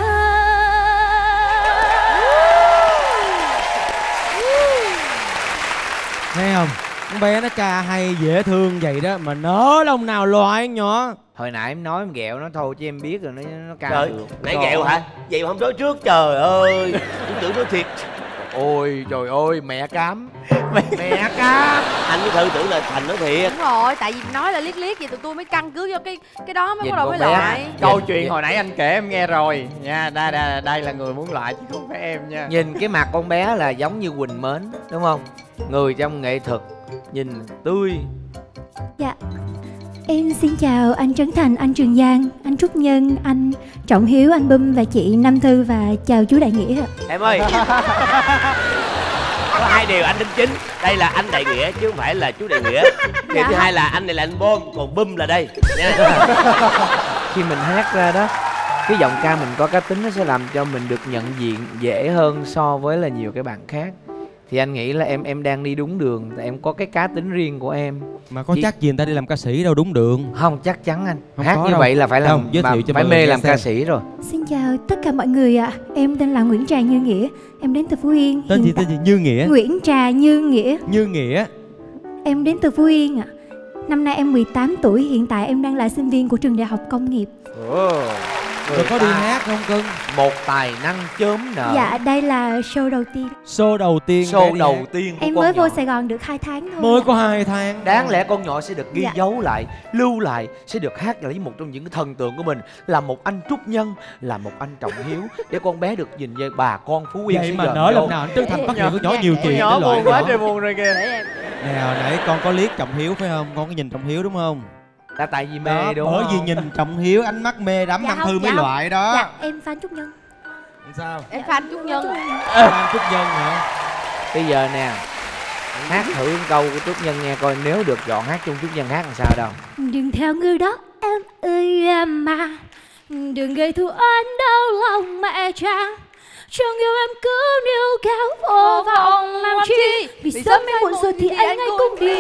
Thấy không? Con bé nó ca hay dễ thương vậy đó mà nỡ lòng nào loại nhỏ. Hồi nãy em nói em ghẹo nó thôi chứ em biết rồi nó ca Trời, được. nãy ghẹo hả? Vậy mà không nói trước, trời ơi. Tôi tưởng nói thiệt. Ôi trời ơi, mẹ cám. Mẹ cám. Anh với Thư tưởng là Thành nói thiệt. Đúng rồi, tại vì nói là liếc liếc vậy tụi tôi mới căn cứ vô cái đó mới Nhìn bắt đầu mới con bé. loại. Câu chuyện hồi nãy anh kể em nghe rồi nha. Đây là người muốn loại chứ không phải em nha. Nhìn cái mặt con bé là giống như Quỳnh Mến, đúng không? Người trong nghệ thuật, nhìn tươi. Dạ. Em xin chào anh Trấn Thành, anh Trường Giang, anh Trúc Nhân, anh Trọng Hiếu, anh Bum và chị Nam Thư và chào chú Đại Nghĩa ạ. Em ơi. Có hai điều anh đính chính. Đây là anh Đại Nghĩa chứ không phải là chú Đại Nghĩa. Điều thứ hai là anh này là anh Bom, còn Bum là đây nha. Khi mình hát ra đó, cái giọng ca mình có cá tính nó sẽ làm cho mình được nhận diện dễ hơn so với là nhiều cái bạn khác. Thì anh nghĩ là em đang đi đúng đường, tại em có cái cá tính riêng của em. Mà có chắc gì người ta đi làm ca sĩ đâu đúng đường. Không, chắc chắn anh. Không Hát như đâu. vậy là phải làm, Không, giới thiệu cho phải mọi người mê nghe làm ca xem. sĩ rồi. Xin chào tất cả mọi người ạ. Em tên là Nguyễn Trà Như Nghĩa. Em đến từ Phú Yên. Tên gì, Hiện tên gì? Như Nghĩa. Nguyễn Trà Như Nghĩa. Như Nghĩa. Em đến từ Phú Yên ạ. Năm nay em 18 tuổi, hiện tại em đang là sinh viên của trường Đại học Công nghiệp. Rồi có đi hát không cưng? Một tài năng chớm nở. Dạ, đây là show đầu tiên. Show đầu tiên. Show đầu tiên của Em con mới nhỏ. vô Sài Gòn được 2 tháng thôi. Mới có 2 tháng. Đáng lẽ con nhỏ sẽ được ghi Dạ. dấu lại, lưu lại, sẽ được hát lại một trong những cái thần tượng của mình, là một anh Trúc Nhân, là một anh Trọng Hiếu, để con bé được nhìn về bà con Phú Yên. Vậy sẽ mà dòm nỡ vô. lòng nào anh Trấn Thành phát hiện của nhỏ nhiều chuyện. Nhỏ cái loại buồn quá nhỏ. trời buồn rồi kìa. Nè hồi nãy con có liếc Trọng Hiếu phải không? Con có nhìn Trọng Hiếu đúng không? Là tại vì mê Đó, đúng bởi không? vì nhìn Trọng Hiếu ánh mắt mê đắm Dạ Nam không, Thư mới dạ không. loại đó. Dạ, em fan Trúc Nhân. Sao? Em fan Trúc Nhân. Fan Trúc Nhân hả? Bây giờ nè, Hát thử câu của Trúc Nhân nghe coi, nếu được chọn hát chung Trúc Nhân hát làm sao đâu. Đừng theo người đó em ơi em mà, đừng gây thù oán đau lòng mẹ cha. Trong yêu em cứ níu kéo vô vọng làm chi, vì sớm hay muộn rồi thì anh ấy cũng đi.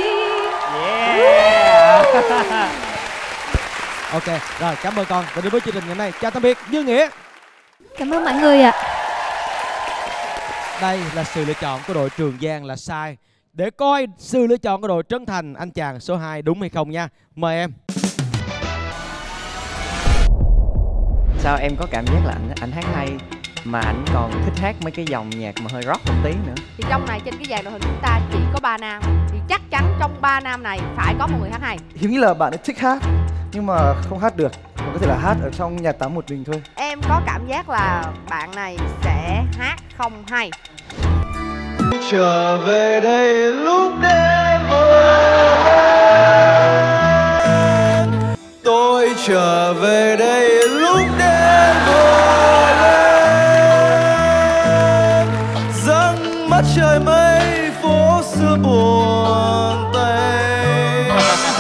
Ok, rồi cảm ơn con đã đến với chương trình ngày hôm nay. Chào tạm biệt Như Nghĩa. Cảm ơn mọi người ạ. Đây là sự lựa chọn của đội Trường Giang là sai. Để coi sự lựa chọn của đội Trấn Thành, anh chàng số 2 đúng hay không nha. Mời em. Sao em có cảm giác là anh hát hay mà anh còn thích hát mấy cái dòng nhạc mà hơi rock một tí nữa? Thì trong này trên cái dàn đội hình chúng ta chỉ có 3 nam, thì chắc chắn trong 3 nam này phải có một người hát hay. Hiếu nghĩ là bạn ấy thích hát nhưng mà không hát được, mà có thể là hát ở trong nhà tắm một mình thôi. Em có cảm giác là bạn này sẽ hát không hay. Trở về đây lúc đêm tôi trở về đây lúc đêm dâng mắt trời mây phố xưa buồn tênh,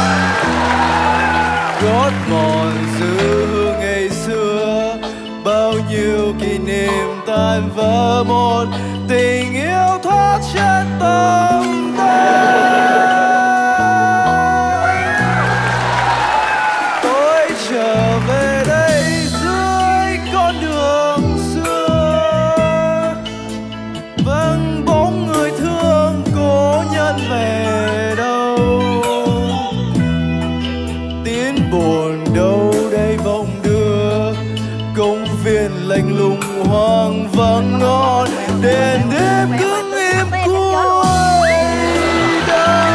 gót mòn dư hương ngày xưa, bao nhiêu kỷ niệm tan vỡ một tình yêu thoát trên tầm tay. Tôi trở về đây dưới con đường xưa, vâng bóng người thương cố nhân về đâu, tiếng buồn đâu đây vọng đưa, công viên lạnh lùng hoang vắng ngon, đèn đêm cứng im cuối đâu.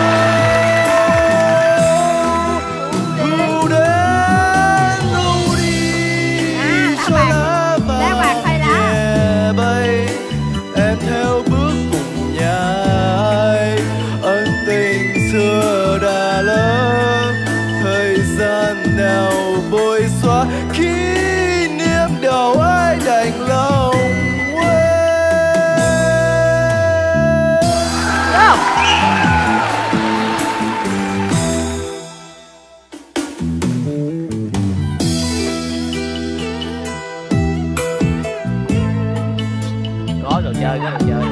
Thu đến thu đi cho lá vàng nhẹ bay, em theo bước cùng nhà ai, ân tình xưa đã lỡ, thời gian nào bôi xóa kỷ niệm đầu ai đành lòng. Có đồ chơi, có đồ chơi.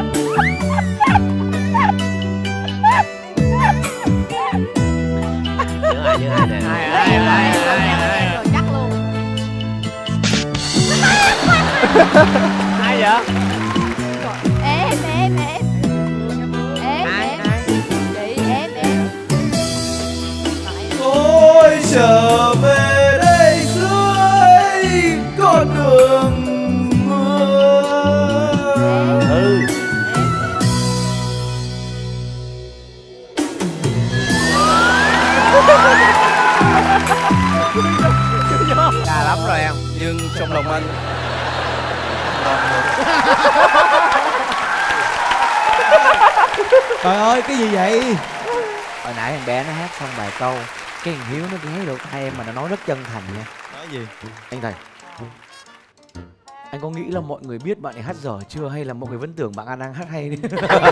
Như hai nè. Hai rồi chắc luôn. Ai vậy? Em chị em. Tôi trở về đây dưới con đường mưa. Ca lắm rồi em. Nhưng trong lòng anh Trời ơi cái gì vậy? Hồi nãy thằng bé nó hát xong vài câu, cái thằng Hiếu nó ghé được hai em mà nó nói rất chân thành nha. Nói gì? Anh thầy, anh có nghĩ là mọi người biết bạn ấy hát dở chưa, hay là mọi người vẫn tưởng bạn An đang hát hay đi?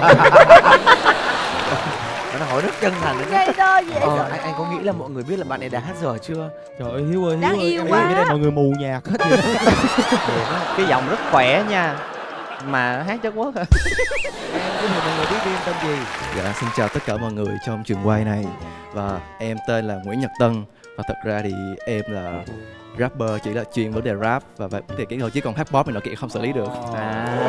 Nó hỏi rất chân thành đấy. Anh có nghĩ là mọi người biết là bạn ấy đã hát dở chưa? Trời ơi Hiếu ơi, Đáng Hiếu ơi, yêu em quá. nghĩ đây mọi người mù nhạc hết vậy đó. Cái giọng rất khỏe nha, mà hát chất quốc. Em giới thiệu mọi người biết đi, em tên gì? Dạ, xin chào tất cả mọi người trong trường quay này. Và em tên là Nguyễn Nhật Tân. Và thật ra thì em là rapper, chỉ là chuyên vấn đề rap. Và về cái hồi chứ còn hát pop thì nó kia không xử lý được. Ủa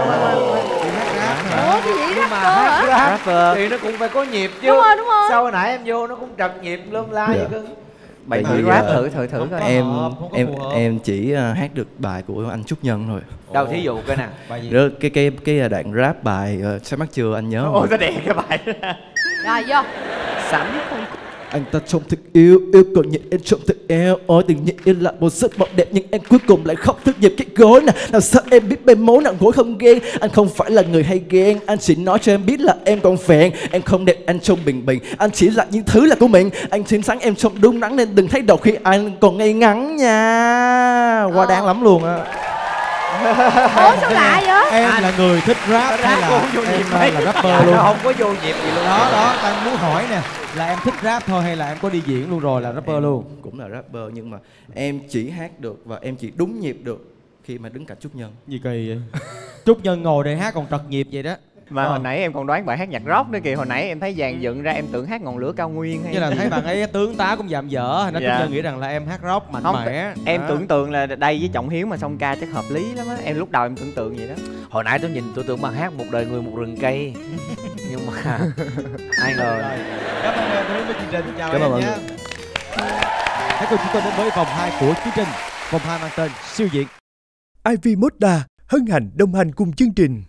cái gì Nhưng mà rapper hả? hát rap thì nó cũng phải có nhịp chứ. Đúng rồi. Sao hồi nãy em vô nó cũng trật nhịp lum la vậy cưng? Bạn Tại thử vì, rap thử coi. Em chỉ hát được bài của anh Trúc Nhân thôi. Đâu thí dụ coi nè. Rồi cái đoạn rap bài Sáng Mắt Chưa anh nhớ không? Ôi, nó đè cái bài ra. Rồi vô. Sẵn không? Anh ta trông thật yêu còn nhìn em trông thật eo. Ôi tự nhiên em lại một giấc mộng đẹp, nhưng em cuối cùng lại khóc thức dịp cái gối nè. Làm sao em biết bên mối nặng gối không ghen. Anh không phải là người hay ghen, anh chỉ nói cho em biết là em còn phèn. Em không đẹp, anh trông bình bình, anh chỉ là những thứ là của mình. Anh xinh xắn, em trông đúng đắn, nên đừng thấy đầu khi anh còn ngây ngắn nha. Quá đáng lắm luôn á. Ủa sao lạ vậy? Em là người thích rap hay là em là rapper luôn? Không có vô nhịp gì luôn. Đó anh muốn hỏi nè, là em thích rap thôi hay là em có đi diễn luôn rồi là rapper Em luôn? cũng là rapper nhưng mà em chỉ hát được và em chỉ đúng nhịp được khi mà đứng cạnh Trúc Nhân. Gì kỳ vậy? Trúc Nhân ngồi đây hát còn trật nhịp vậy đó. Mà hồi nãy em còn đoán bạn hát nhạc rock nữa kìa. Hồi nãy em thấy dàn dựng ra em tưởng hát Ngọn Lửa Cao Nguyên hay. Như là thấy bạn ấy tướng tá cũng dạm dở, thành ra Dạ. Trúc Nhân nghĩ rằng là em hát rock mạnh mẽ. Em Đó. tưởng tượng là đây với Trọng Hiếu mà song ca chắc hợp lý lắm á. Em lúc đầu em tưởng tượng vậy đó. Hồi nãy tôi nhìn tôi tưởng bạn hát Một Đời Người Một Rừng Cây. Nhưng mà ai ngờ. Cảm ơn em đến với chương trình. Chào Cảm ơn em mọi nhé. người. Hãy cùng chúng tôi đến với vòng 2 của chương trình. Vòng 2 mang tên siêu diện. Ivy Moda hân hạnh đồng hành cùng chương trình.